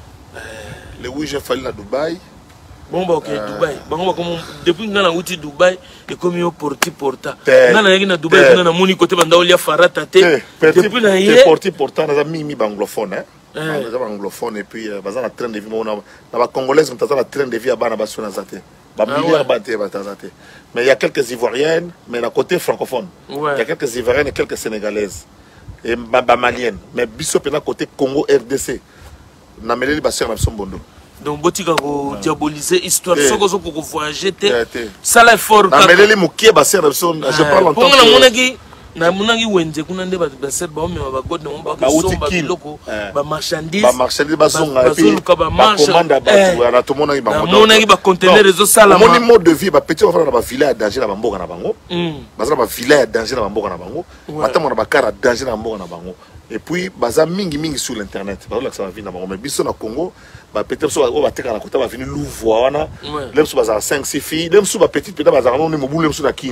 Le huit juin, Faline à Dubaï. Bon, bah, ok, Dubaï. Bon, comme depuis que nous avons outil Dubaï, et comme nous porti porta. Nous avons Dubaï, nous avons mon côté, nous avons Farata. Depuis que nous avons porti porta, nous avons mis anglophone. Les anglophones et puis euh, bazana train de vie on a la congolaise mais la train de vie à bana baso na zate ba milliard baté batazate mais il y a quelques ivoiriennes mais à côté francophone il y a quelques ivoiriennes et quelques sénégalaises et ba maliennes mais biso pena côté Congo R D C na meleli ba sœur na sombondo donc botika ko diaboliser histoire soko soko ko voyager ça la fort na meleli mukie ba sœur na son je parle en tant que na munangi wenze kuna nde ba set ba ome ba god na ba so ba biloko ba marchandise ba marchandise ba zonga et puis ba commande ba ana to monangi ba monangi ba conteneur ezo sala ma moni mode de vie ba petit ofra na ba village danger na ba mboka na bango baza ba village danger na ba mboka na bango matamo na ba kara danger na mboka na bango et puis baza mingi mingi sur l'internet ba la ça va vie na bango mais biso na Congo ba peut-être so ba teka na kota ba vini louvoa wana lemso baza cinq six filles lemso ba petite peut-être baza no mo boule lemso na kin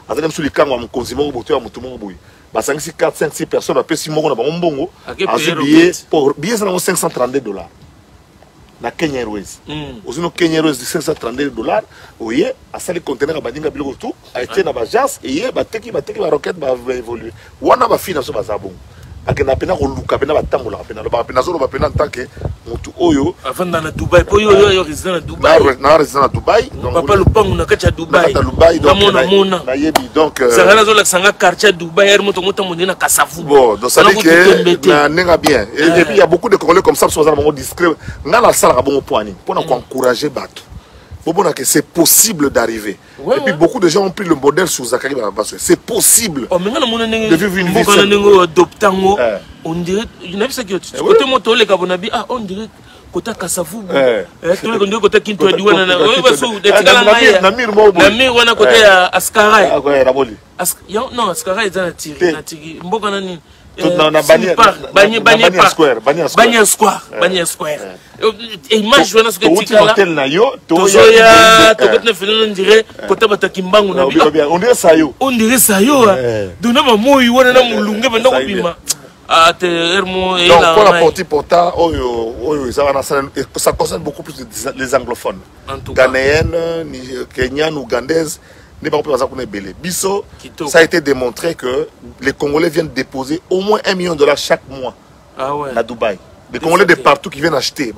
azali msu likango ya mokonzi moko boto ya motu moko boye basangisi quatre cinq six personnes bapesi moko na bango mbongo azwi billet pour billet eza nango cinq cent trente-deux dollars na Kenya Airways ozwi no Kenya Airways cinq cent trente-deux dollars oye asali conteneur abadinga biloko tout atie na bagence eye bateki bateki baroquette baévolue wana bafille na biso baza bongo akenda pena koluka pena batambolaka pena lobaka pena azoloba pena ntake motu oyo avanda na Dubai po yo yo résident na Dubai na résident na Dubai donc papa lupangu na kati ya Dubai na Dubai donc mona mona na yebi donc sangala zo la sanga quartier Dubai er moto moto mondina Kasavu bon donc ça dit que na nenga bien et puis il y a beaucoup de Congolais comme ça sont vraiment discrets ngala sala ka bon point pour encourager bato que c'est possible d'arriver. Ouais, et puis ouais. beaucoup de gens ont pris le modèle sur Zakari Babasso. C'est possible oh, mais de vivre une vie seule. On dirait, il y a vu ça qui est côté moto les Gabonabi, ah on dirait côté Kasavu. Eh, tout le monde côté Kinto Diwana na oui parce que des tigala na Namir mo. Namir wana côté Askaray. Ah ouais, Raboli. Non, Askaray est dans la tiri, na tiri. Mboka na ni tout dans la bannière bannière square bannière square bannière square et image wana ce que tu as hotel na yo to ya to peut ne faire on dirait côté batakimbangu na on dirait ça yo on dirait ça yo dona mamoyi wana na mulunge banda kubima ah te ermo et là pour la porte porta oyo oyo ça va ça concerne beaucoup plus les anglophones ghanéennes kenyanes ougandaises. Bisso, ça a été démontré que les Congolais viennent déposer au moins un million de dollars chaque mois ah ouais. à Dubaï. Les Congolais de partout qui viennent acheter.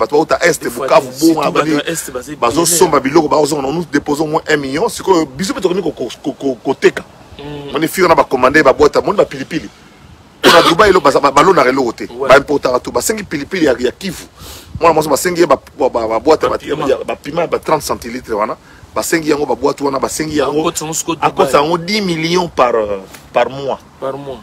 Nous déposons au moins un million. C'est que Bisso peut devenir côté. On est fier, on a commandé ma boîte à monde, ma pilipili. On a Dubaï, le ballon à reloté. Bah important à tout. Bah cinq pilipili, il y a qui vous. Moi, moi, cinq ma boîte à piment, trente centilitres. Basengi yango ba boîte wana basengi yango à cause ça dix millions par par mois par mois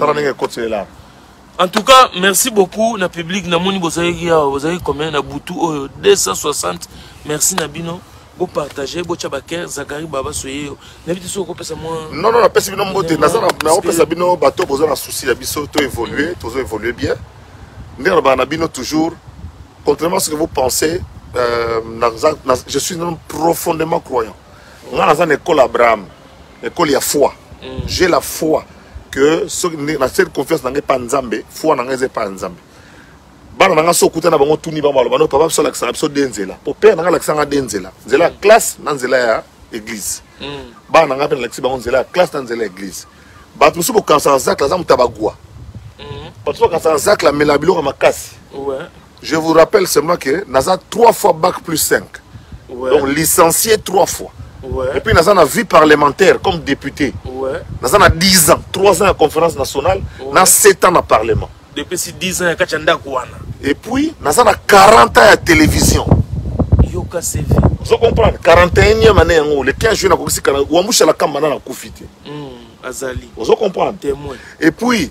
en tout cas merci beaucoup na public na moni bozaki ya bozaki combien na butu oyo deux cent soixante merci na bino bo partager bo tchabaka Zakari Baba soyeyo na bitu so ko pesa moi non non na pesa bino mbote na zana na pesa bino bato bozo na souci ya biso to évoluer to évoluer bien ndera ba na bino toujours contrairement à ce que vous pensez. Euh, je suis profondément croyant. On a dans une école Abraham, l'école il y a foi. Mm. J'ai la foi que dans cette confiance dans pas Nzambe, foi dans pas Nzambe. Bana nga so kutana bango tuni ba balo bano papa so la so denzela. Po père nga la kisanga denzela. Nzela classe dans nzela ya église. Bana nga pe la kisanga nzela classe dans nzela église. Ba tu so bo kansa zak la zamu tabagwa. Ba tu kansa zak la melabilo makasi. Ouais. Je vous rappelle seulement que Naza trois fois bac plus cinq. Ouais. Donc licencié trois fois. Ouais. Et puis Naza a vie parlementaire comme député. Ouais. Naza a dix ans, trois ans à la conférence nationale, ouais. Naza sept ans à parlement. Depuis ces dix ans, il y a et puis Naza a quarante ans à la télévision. Yoka C V. Vous comprenez? quarante et unième année, le quinze juin, on a mouché la campagne à Koufiti. Azali. Vous comprenez? Témoin. Et puis,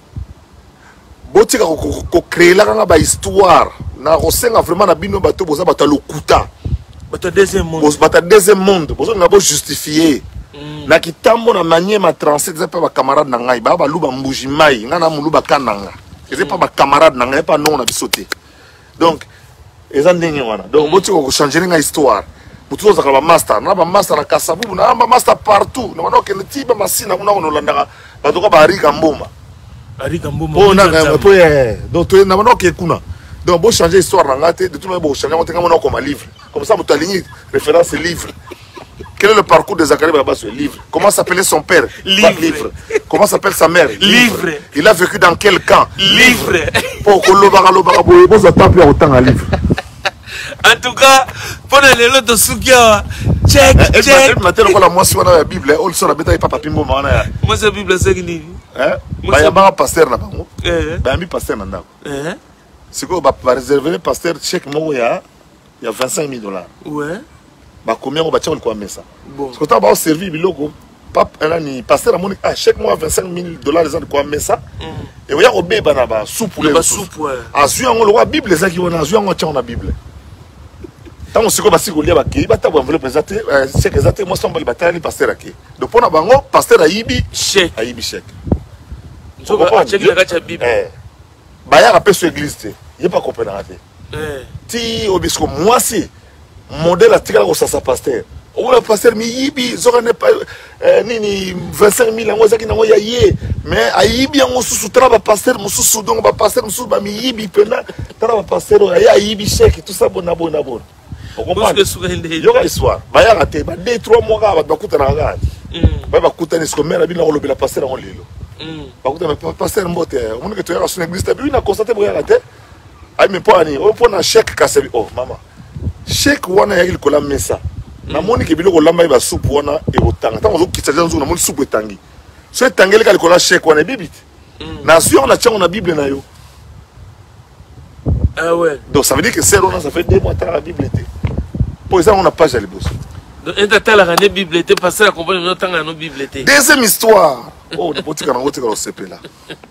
si on crée la histoire, na rosenga vraiment na bino bato boza bato lokuta bato deuxième monde bato deuxième monde bozo na bo justifier na kitambo na manière ma transit za pa ba camarade na ngai ba ba luba mbuji mai ngana muluba kananga eze pa ba camarade na ngai pa non na bisote donc eza ndenge wana donc boti ko changer nga histoire mutu za ka ba master na ba master na Kasavu na ba master partout na wana ke tiba masina kuna ono landaka bato ko ba rika mboma rika mboma oh na po eh donc to na wana ke kuna. Donc, bon changer l'histoire dans la tête, de tout le monde, bon changer comme un livre. Comme ça, vous avez référence livre. Quel est le parcours de Zakari Baba sur le livre? Comment s'appelait son père? Livre. livre. Comment s'appelle sa mère? Livre. Il a vécu dans quel camp? Livre. Pour que l'obara l'obara boye, vous attendez plus autant un livre. En tout cas, pendant les lots de Soukia, check, check. Maintenant, on a moi sur la Bible, on sort la bête papa pimbo mana. Moi c'est la Bible c'est qui dit? Hein? Bah y a pas un pasteur là-bas. Eh. Bah un pasteur là-bas. Eh. C'est quoi, bah, réserver le pasteur chèque moi il y a il y a vingt-cinq mille dollars. Ouais. Bah combien on va tirer quoi mais ça. Bon. Parce que tu as servi biloko pape là ni pasteur à mon ah chèque moi vingt-cinq mille dollars les gens quoi mais ça. Et il y a au bébé na ba soupe pour les soupe ouais. Ah su on le bible les gens qui on a su on tient la bible. Tant on se quoi basi ko lia ba ki ba ta enveloppe présenter chèque exactement moi semble bataille pasteur à qui. Donc pour na bango pasteur ayibi chèque ayibi chèque. Tu vois chèque la gacha bible. Bah il y a rappel sur l'église il n'y a pas compris. Eh. Si, moi, si, modèle à tirer au Sasa Pasteur, on a passé mi yibi zora pas nini vingt-cinq mille yango zaki nango ya ye mais a yibi yango susu tala ba passer mususu donc ba passer mususu ba mi yibi pena tala ba passer ya yibi chèque tout ça bona bona bona on comprend yo ka histoire ba ya raté ba deux trois mois ba ba kuta na ngati ba ba kuta ni sko mera bina lobela passer yango lelo ba kuta ba passer mbote on que tu as sur l'église tu na constater bo ya raté ay me pani on pona chèque kasebi oh maman chèque wana ya ilikola mesa na moni ke biloko lamba ba soupe wana e botanga tango zo kitsa janzo na moni soupe etangi so etangeli ka likola chèque wana bibiti na sur na tchango na bible na yo ah ouais donc ça veut dire que c'est là ça fait deux mois la bible était pour ça on a page à l'ebosso donc un tata la année bible était passer la comprendre no tanga no bible était deuxième histoire oh de potika na ngotika lo sepe là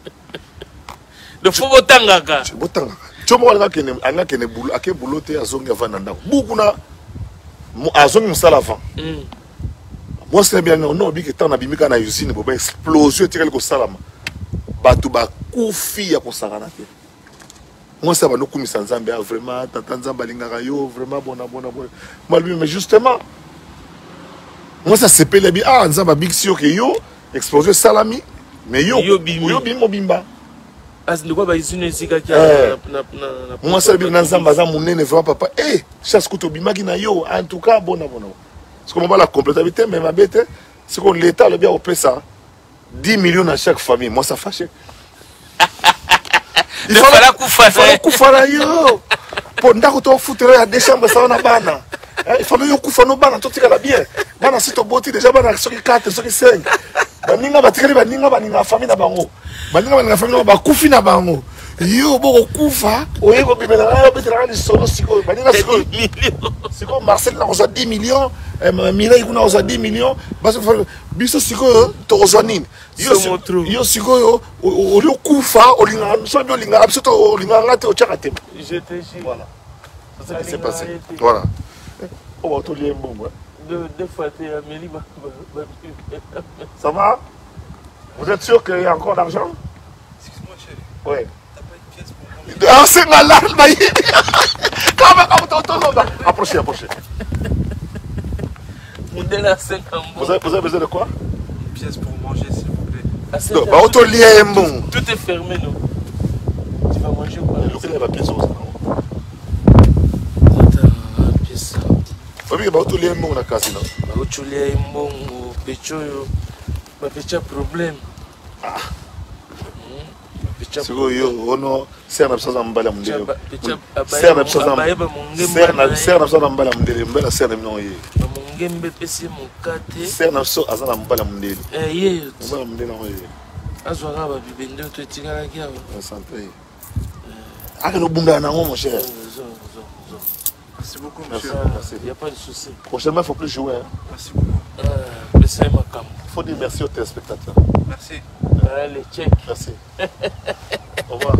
de fo botanga ka botanga chomo wala kene anga kene bulu ake bulote azongi avana ndako buku na azongi musala avant moi c'est bien non bi que tant na bimika na usine bo ba explosion tirel ko salama batu ba kufi ya ko sarana te moi ça va nous kumisa nzambe vraiment tata nzamba lingaka yo vraiment bona bona bona moi mais justement moi ça c'est pele bi ah nzamba big sio que yo explosion salami mais yo yo bimo bimba as ndiko ba usine sika ki na na moi ça bi na nzamba za munene vraiment papa eh chasse kuto bimaki na yo en tout cas bona bona parce que on va la compléter mais ma bête c'est qu'on l'état le bien au ça dix millions à chaque famille moi ça fâche il faut la kufa il faut kufa la yo pour ndako to foutre à des chambres ça na bana il faut yo kufa no bana to tika la bien bana si to boti déjà bana so ki quatre so ki cinq baninga batikali baninga baninga famille na bango baninga baninga famille ba kufi na bango yo boko kufa oyeko bimela yo betela ni solo siko baninga siko siko Marcel na reçoit dix millions Mireille kuna reçoit dix millions parce que biso siko to reçoit nini yo yo siko yo olio kufa olinga so bio linga biso to olinga ngate o chaka tempo je te jure voilà c'est ça qui s'est passé voilà on va tout lier bon deux deux fois t'es Amélie ça va vous êtes sûr qu'il y a encore d'argent excuse-moi chérie ouais ah c'est malade maï comment comment ton nom approchez approchez Mondela cinquante vous avez vous avez besoin de quoi une pièce pour manger s'il vous plaît non bah auto lier bon tout est fermé non tu vas manger quoi le va pièce aussi pièce oui bah auto lier bon na kasi non bah auto lier bon pecho yo ba pecha problème ah siko yo ono ser na psaza mbala mundele ser na psaza ser na ser na psaza mbala mundele mbala ser na mino ye mungembe pesi mukate ser na so azana mbala mundele eh ye mbala mundele ngo ye azwaka ba bibende to tingala kiawo santé aka no bunda na ngo mon cher merci beaucoup monsieur merci il y a pas de souci prochainement il faut plus jouer hein merci beaucoup euh c'est ma cam faut dire merci aux téléspectateurs merci les chèques merci au revoir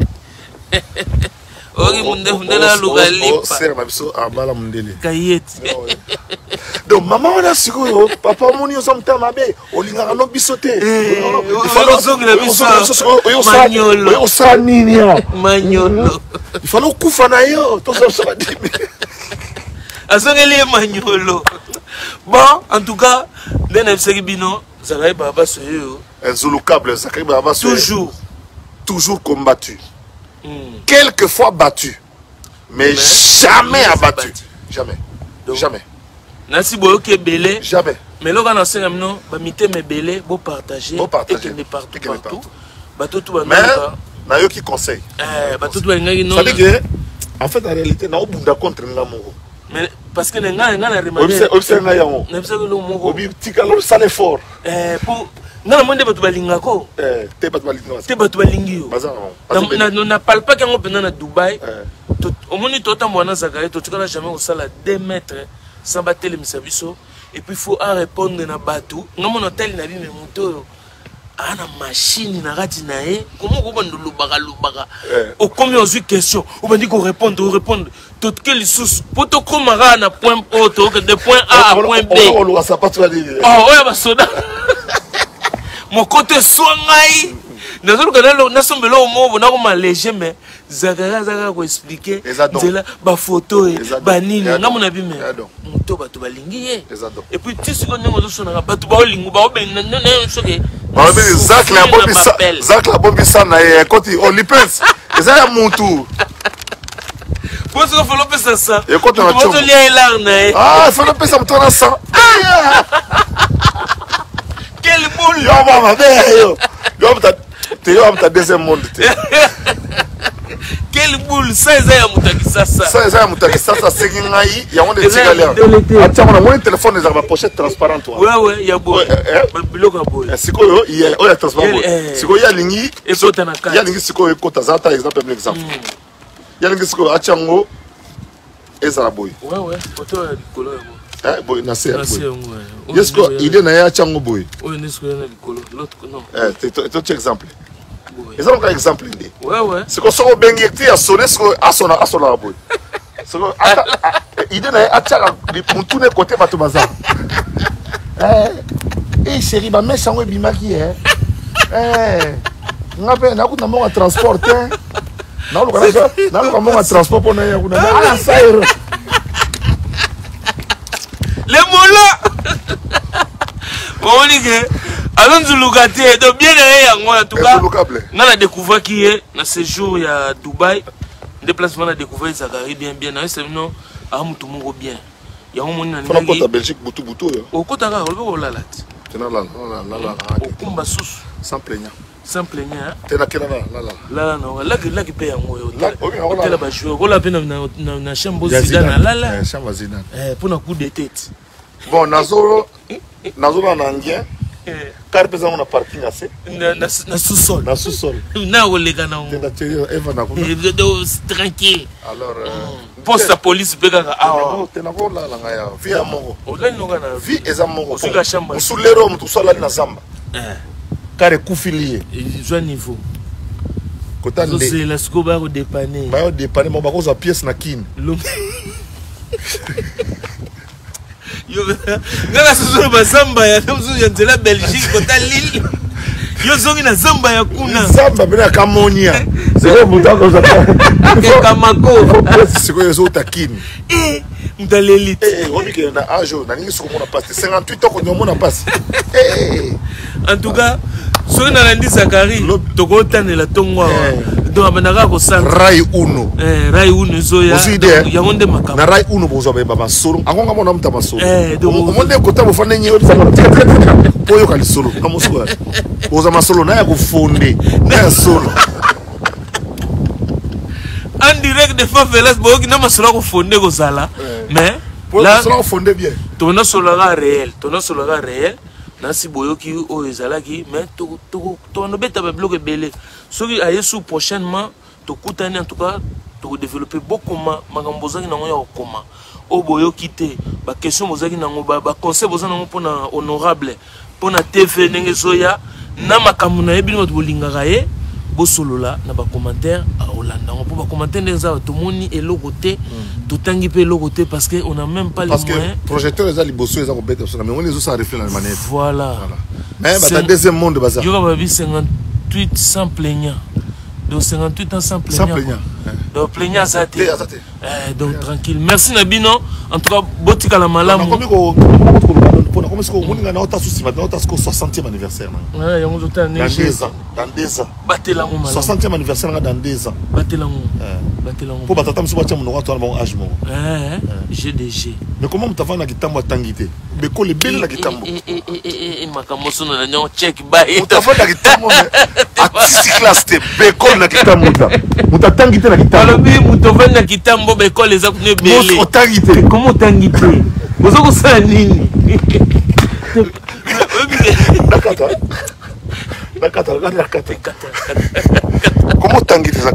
ogi munde fundela lugali ser na biso abala mundele kayeti donc maman on a siko papa moni yo somta mabe olinga no bisote il faut zongi na biso manyolo yo sa nini ya manyolo il faut kufa na yo to so so dimi azongeli manyolo bon en tout cas dena biseki bino zakai baba soyo inzulukable zakai baba soyo toujours toujours combattu mm. quelquefois battu mais, mais jamais abattu battu. jamais donc, jamais nasi boyoke belé jamais mais loka na senga mino ba miteme belé bo partager bo partager et que partout partout bato tout ba mais na yo qui conseille eh bato tout ba ngaki non ça veut dire en fait en réalité na obunda contre ngamongo mais parce que nga nga na remane obse obse nga yango na bisa lo mongo obi tika lo sale fort eh pour nga monde bato balinga ko eh te bato balinga te bato balingi yo na na na palpa kango pena na Dubaï au moni tota mwana zakari to tukana jamais au sala deux mètres sans battre le misabiso et puis faut à répondre na bato nga mon hôtel na bime moto ana machine na rati na e comment ko bando lubaka lubaka au combien aux questions on va dire qu'on répondre on répondre tout quel sous poto komara na point auto de point A à point B on le ça pas tu vas dire oh ouais ba soda mon côté soingai nasombela omo na koma léger mais zakara zaka ko expliquer nzela ba photo e ba nini ngamona bime moto bato balingi ye et puis tu siko ndenge ozosona bato ba olingo ba obena na soke ba be Zach la bombi sa Zach la bombi sa na e koti olipens eza ya mutu Pour ce qu'il faut faire ça. Et quand on a tué. Ah, il faut le faire ça pour toi ça. Quelle boule. Yo maman, yo. Yo ta tu yo ta deuxième monde. Quelle boule, ça c'est ya mutaki sasa. Ça c'est ya mutaki sasa c'est ngai, ya on est tigalé. Attends, on a mon téléphone dans ma pochette transparente toi. Ouais ouais, ya boule. Biloko boule. Siko yo, il est, oh ya transparent. Siko ya lingi, et kota na kati. Ya lingi siko yo kota za ta exemple un exemple. Il y a des gens qui ont été en et ça la boy. Ouais, ouais, photo de Nicolo. Eh, boy, na c'est. Est-ce que il est na ya chango boy? Oui, n'est-ce que na Nicolo, l'autre non. Eh, c'est un exemple. Et ça, on a un exemple. Ouais, ouais. C'est qu'on s'en bengi qui a sonné, c'est qu'on a sonné, a sonné la boy. C'est qu'on a. Il est na ya chango, mon tourner côté Batumaza. Eh, eh, chérie, ma mère chango bimaki, eh. Eh, on a pas, on a quoi na transporter. Non, le canal, non, le canal transport pour nous. Ah, ça y est. Les mots on dit que allons nous locater donc bien derrière moi en tout cas. On a découvert qui est dans ce jour il y a Dubaï. Déplacement on a découvert Zakari bien bien. C'est non, à tout le monde bien. Il y a un monde en Belgique. Faut Belgique boutou boutou. Au côté là, on va là là. Tu n'as là là là là. Au combat sous. Sans plaignant. Sans plaignant. Tu n'as qu'à là là là. Là non, là que là qui paye en moi. Là, on là bas jouer. On l'a fait dans dans dans chambre Zidane là là. Chambre Zidane. Eh pour un coup de tête. Bon, Nazoro, Nazoro en anglais. Car par exemple on a parking assez. Na na sous-sol. Na sous-sol. Na on les gars non. Eva na kuna. Tranquille. Alors poste la police bega ah. Tu n'as pas là là ngaya. Vie à moko. Ola nonga na vie eza moko. Suka chambre. Musulero mtu sala na zamba. Eh. Car kufilié. Je niveau. Kota ndé. C'est la scoba au dépanner. Ba au dépanner mo ba ko za pièce na kin. Yo ngala suzuru ba zamba ya mzuzu ya nzela Belgique kota Lille. Yo zongi na zamba ya kuna. Zamba bena kamonia. C'est comme ça comme ça. Kamako. C'est quoi yo takini. Eh dans l'élite. Eh on dit que na ajo na ningi suko mona passe cinquante-huit ans ko nyomona passe. Eh en tout cas so na landi Zakari toko tanela tongwa. Donc abanaka ko san Rai Uno. Eh Rai Uno zo ya. Ya ngonde makama. Na Rai Uno bozo ba ba solo. Angonga mona mta ba solo. Eh donc monde ko ta bo fane nyi oyo kali solo. Amoso. Bozo ma solo na ya ko fonde. Na ya solo. En direct de Favelas boki na masolo ko fonde ko sala. Mais là solo fonde bien. Ton solo ga réel, ton solo ga réel. Nasi boyoki o ezalaki mais to to to no beta ba bloc belé. Soki ayesu prochainement to kutani en tout cas to développer beaucoup ma magambozaki nango ya okoma. O boyoki te ba question bozaki nango ba ba conseil bozana nango pona honorable pona T V ndenge soya na makamuna ebi no bolingaka ye bo solola na ba commentaire a Hollanda on peut ba commentaire ndeza to moni eloko te to tangi pe eloko te parce que on a même pas les moyens parce que projecteur les a liboso les a ko beta mais on les autres ça reflète la manette voilà mais bah deuxième monde bazar yo ba cinquante-huit sans plaignant donc cinquante-huit ans sans plaignant sans plaignant donc plaignant ça te eh donc tranquille merci Nabino en tout cas botika la malamu pour comment est-ce qu'on a un souci maintenant au soixantième anniversaire ouais il y a un autre dans deux ans dans deux ans batela mo soixantième anniversaire dans deux ans batela mo batela mo pour batata mso batia mon toi mon âge mon eh G D G mais comment tu vas na kitambo tangité mais ko le bel na kitambo eh eh eh makamoso na nyo check bye tu vas na kitambo à six classe te bekol na kitambo ta muta tangité na kitambo alobi muto venda kitambo bekol eza kune bele mo tangité comment tangité bozo ko sa nini Nakata. Nakata, Nakata. Comment t'as